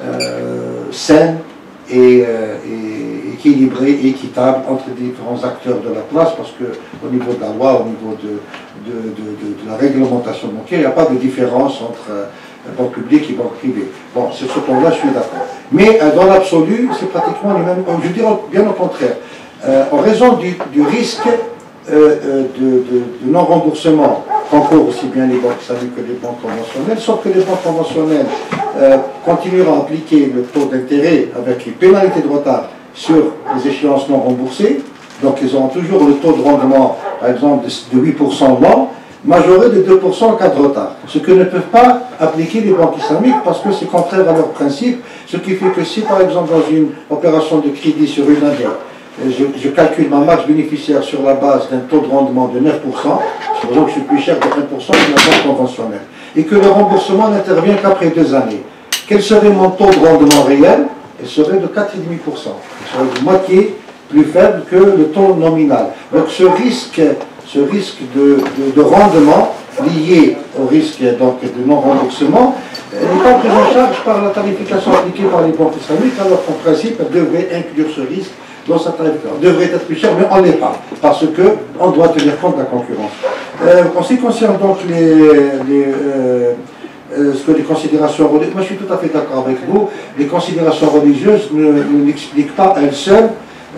euh, saine et, euh, et équilibrée et équitable entre les différents acteurs de la place, parce qu'au niveau de la loi, au niveau de, de, de, de, de la réglementation bancaire, il n'y a pas de différence entre euh, banque publique et banque privée. Bon, sur ce point-là, je suis d'accord. Mais euh, dans l'absolu, c'est pratiquement les mêmes. Je dirais bien au contraire. Euh, en raison du, du risque euh, de, de, de non-remboursement qu'encourent aussi bien les banques islamiques que les banques conventionnelles, sauf que les banques conventionnelles euh, continueront à appliquer le taux d'intérêt avec les pénalités de retard sur les échéances non remboursées. Donc, ils auront toujours le taux de rendement, par exemple, de huit pour cent l'an, majoré de deux pour cent en cas de retard. Ce que ne peuvent pas appliquer les banques islamiques parce que c'est contraire à leurs principes, ce qui fait que si par exemple dans une opération de crédit sur une année, je, je calcule ma marge bénéficiaire sur la base d'un taux de rendement de neuf pour cent, supposons que je suis plus cher de un pour cent que la banque conventionnelle, et que le remboursement n'intervient qu'après deux années, quel serait mon taux de rendement réel? Il serait de quatre virgule cinq pour cent, il serait de moitié plus faible que le taux nominal. Donc ce risque ce risque de, de, de rendement lié au risque donc, de non-remboursement n'est pas pris en charge par la tarification appliquée par les banques islamiques, alors qu'en principe, elle devrait inclure ce risque dans sa tarification. Elle devrait être plus chère, mais on ne l'est pas, parce qu'on doit tenir compte de la concurrence. Euh, en ce qui concerne donc les, les, euh, euh, ce que les considérations religieuses, moi je suis tout à fait d'accord avec vous, les considérations religieuses ne, ne n'expliquent pas elles seules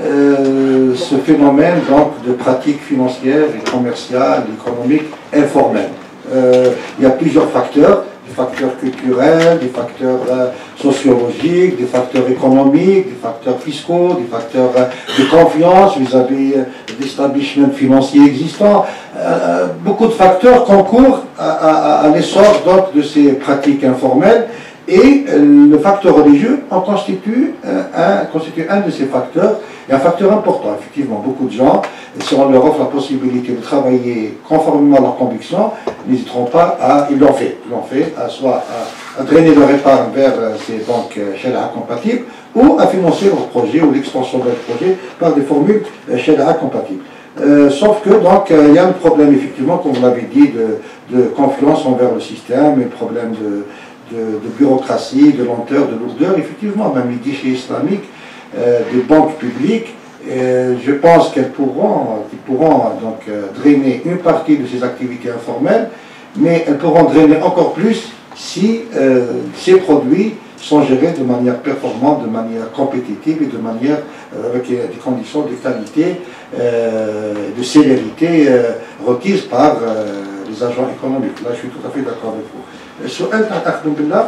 Euh, ce phénomène donc, de pratiques financières et commerciales, économiques, informelles. Euh, il y a plusieurs facteurs. des facteurs culturels, des facteurs euh, sociologiques, des facteurs économiques, des facteurs fiscaux, des facteurs euh, de confiance vis-à-vis euh, des établissements financiers existants. Euh, beaucoup de facteurs concourent à, à, à l'essor donc de ces pratiques informelles. Et le facteur religieux en constitue, euh, un, constitue un de ces facteurs, et un facteur important. Effectivement, beaucoup de gens, si on leur offre la possibilité de travailler conformément à leurs convictions, n'hésiteront pas à, ils l'ont fait, ils l'ont fait, à soit à, à drainer leur épargne vers ces banques Sharia compatibles, ou à financer leur projet ou l'extension de leur projet par des formules Sharia compatibles. Euh, sauf que donc il euh, y a un problème effectivement, comme vous l'avez dit, de, de confiance envers le système, et problème de De, de bureaucratie, de lenteur, de lourdeur, effectivement, même les guichets islamiques, euh, des banques publiques, euh, je pense qu'elles pourront, qu'ils pourront donc euh, drainer une partie de ces activités informelles, mais elles pourront drainer encore plus si euh, ces produits sont gérés de manière performante, de manière compétitive et de manière euh, avec des conditions de qualité, euh, de célérité euh, requises par euh, les agents économiques. Là, je suis tout à fait d'accord avec vous. السؤال تاع تخدم بالله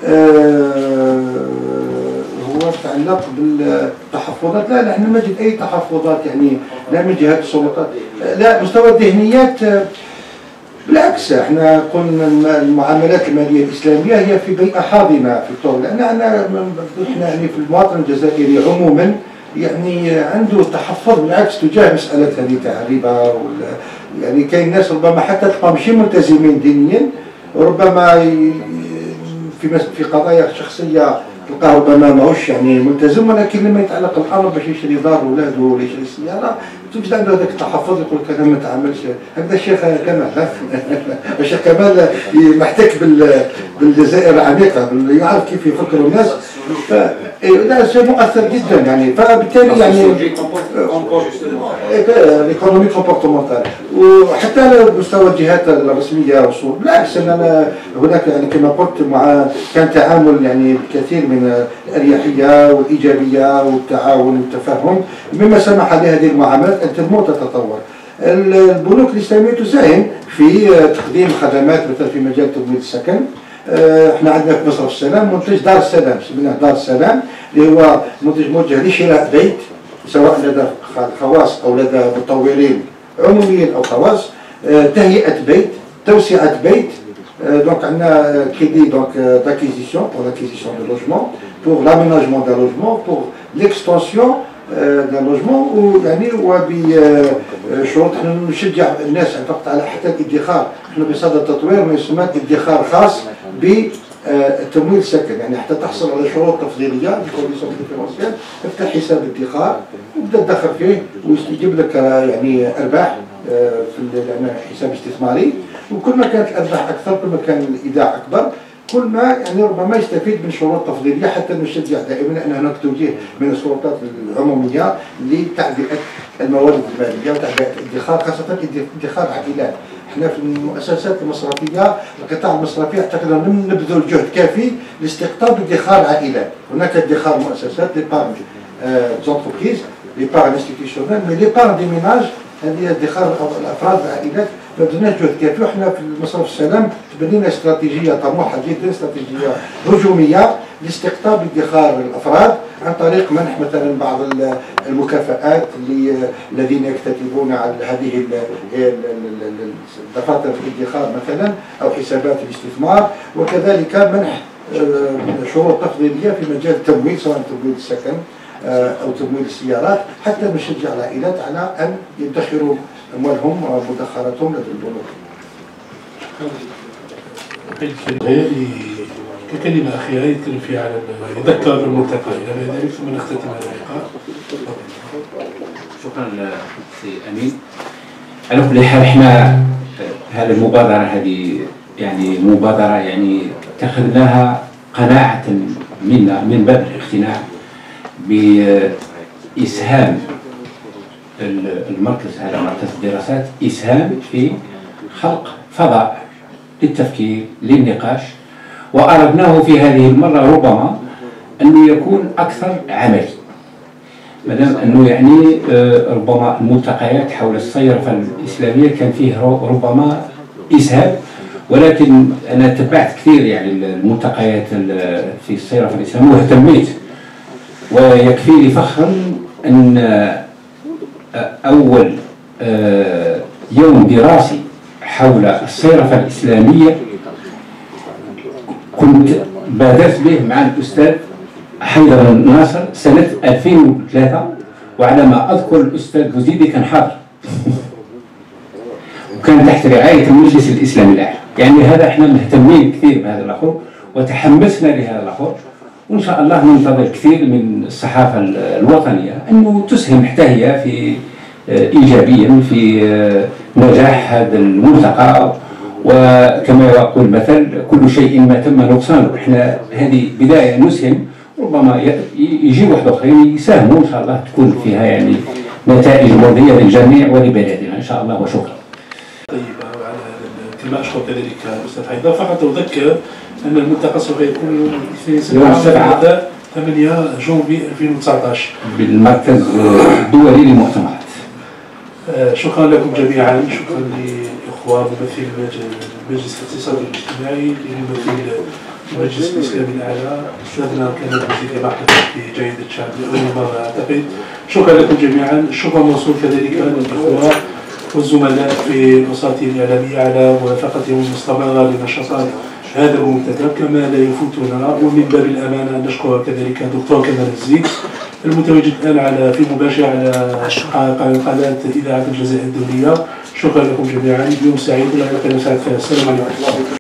هو يتعلق بالتحفظات. لا لا احنا ما نجد اي تحفظات يعني لا من جهه السلطات، لا مستوى الذهنيات بالعكس. احنا قلنا المعاملات الماليه الاسلاميه هي في بيئه حاضنه في الطور، لان احنا احنا يعني في المواطن الجزائري عموما يعني عنده تحفظ بالعكس تجاه مساله هذه تاع الربا، يعني كاين ناس ربما حتى تلقى ماشي ملتزمين دينيا، ربما في في قضايا شخصيه تلقاه ربما ماهوش يعني ملتزم، ولكن لما يتعلق الامر باش يشري دار ولاده ولا يشري سياره توجد عنده هذاك التحفظ، يقول لك انا ما نتعاملش. هكذا الشيخ كمال الشيخ كمال محتك بالجزائر العميقه، يعرف كيف يفكروا الناس. ف لا شيء مؤثر جدا يعني، فبالتالي يعني الايكونومي كومبورتمونتال، وحتى على مستوى الجهات الرسميه والصور بالعكس. انا هناك يعني كما قلت مع كان تعامل يعني بالكثير من الاريحيه والايجابيه والتعاون والتفاهم، مما سمح لهذه المعاملات ان تنمو وتتطور. البنوك الاسلاميه تساهم في تقديم خدمات مثلا في مجال تمويل السكن. احنا عندنا في مصرف السلام منتج دار السلام، سميناه دار السلام، اللي هو منتج موجه لشراء بيت سواء لدى خواص او لدى مطورين عموميين او خواص، تهيئه بيت، توسعه بيت. دونك عندنا كريدي دونك d'acquisition pour l'acquisition de logement, pour l'aménagement d'un logement, pour l'extension d'un logement، ويعني وبشروط نشجع الناس فقط على حتى الادخار. احنا بصدد تطوير ما يسمى ادخار خاص بالتمويل السكن، يعني حتى تحصل على شروط تفضيليه كونديسيون ديفيرونسيال، تفتح حساب ادخار وتبدا تدخر فيه ويجيب لك يعني ارباح في لان حساب استثماري، وكل ما كانت الارباح اكثر كل ما كان الايداع اكبر، كل ما يعني ربما يستفيد من شروط تفضيليه. حتى نشجع دائما ان هناك توجيه من السلطات العموميه لتعبئه الموارد الماليه وتعبئه الادخار، خاصه ادخار عائلات. احنا في المؤسسات المصرفيه القطاع المصرفي اعتقد ان نبذل جهد كافي لاستقطاب ادخار عائلات. هناك ادخار مؤسسات ليبارن زونتربريز، ليبارن انستيتيسيونيل، مي ليبارن دي ميناج هذه ادخار الافراد العائلات ما بذلناش جهد كافي. وحنا في مصرف السلام تبنينا استراتيجيه طموحه جدا، استراتيجيه هجوميه لاستقطاب ادخار الافراد عن طريق منح مثلا بعض المكافآت للذين يكتتبون على هذه الدفاتر الادخار مثلا او حسابات الاستثمار، وكذلك منح شروط تفضيليه في مجال التمويل سواء تمويل السكن او تمويل السيارات، حتى نشجع العائلات على ان يدخروا اموالهم ومدخراتهم لدى البنوك. ككلمة أخيرة يتكلم فيها على يذكر بالملتقى إلى ذلك ثم نختتم هذا اللقاء. شكرا سي أمين. على كل حال احنا هذه المبادرة هذه يعني مبادرة يعني اتخذناها قناعة منا من باب الاقتناع بإسهام المركز، هذا مركز الدراسات، إسهام في خلق فضاء للتفكير للنقاش، وأردناه في هذه المرة ربما أنه يكون أكثر عملي، مادام أنه يعني ربما الملتقيات حول الصيرفة الإسلامية كان فيه ربما إسهام ولكن أنا تبعت كثير يعني الملتقيات في السيرة في الإسلام واهتميت، ويكفي لي فخرا أن أول يوم دراسي حول السيرة الإسلامية كنت بادرت به مع الأستاذ حيدر الناصر سنة ألفين وثلاثة، وعلى ما أذكر الأستاذ بوزيدي كان حاضر وكان تحت رعاية المجلس الإسلامي الأعلى. يعني هذا احنا مهتمين كثير بهذا الأخر وتحمسنا لهذا الأخر، وإن شاء الله ننتظر كثير من الصحافة الوطنية أنه تسهم حتى هي في إيجابيا في نجاح هذا الملتقى. وكما يقول المثل كل شيء ما تم نقصانه، احنا هذه بداية نسهم، ربما يجي واحد آخرين يساهموا إن شاء الله تكون فيها يعني نتائج مرضية للجميع ولبلدنا إن شاء الله، وشكرا. طيب، وعلى كما أشكر كذلك الأستاذ حيدر، فقط أذكر أن الملتقى سوف يكون الاثنين سبعة ثمانية جونفي ألفين وتسعطاش بالمركز الدولي للمؤتمرات. شكرا لكم جميعا، شكرا لإخوة ممثلي المجلس الاقتصادي والاجتماعي، لممثل المجلس الإسلامي الأعلى، أستاذنا كان وزير محمد في جريدة الشعب لأول مرة أعتقد. شكرا لكم جميعا، الشكر موصول كذلك للإخوة والزملاء في الوساطة الإعلامية على موافقتهم المستمرة لنشاطات هذا المنتدى، كما لا يفوتنا ومن باب الأمانة أن نشكر كذلك الدكتور كمال الزيد المتواجد الآن على في مباشر على قناة إذاعة الجزائر الدولية. شكرا لكم جميعا، يوم سعيد، الله يسعدك. السلام عليكم.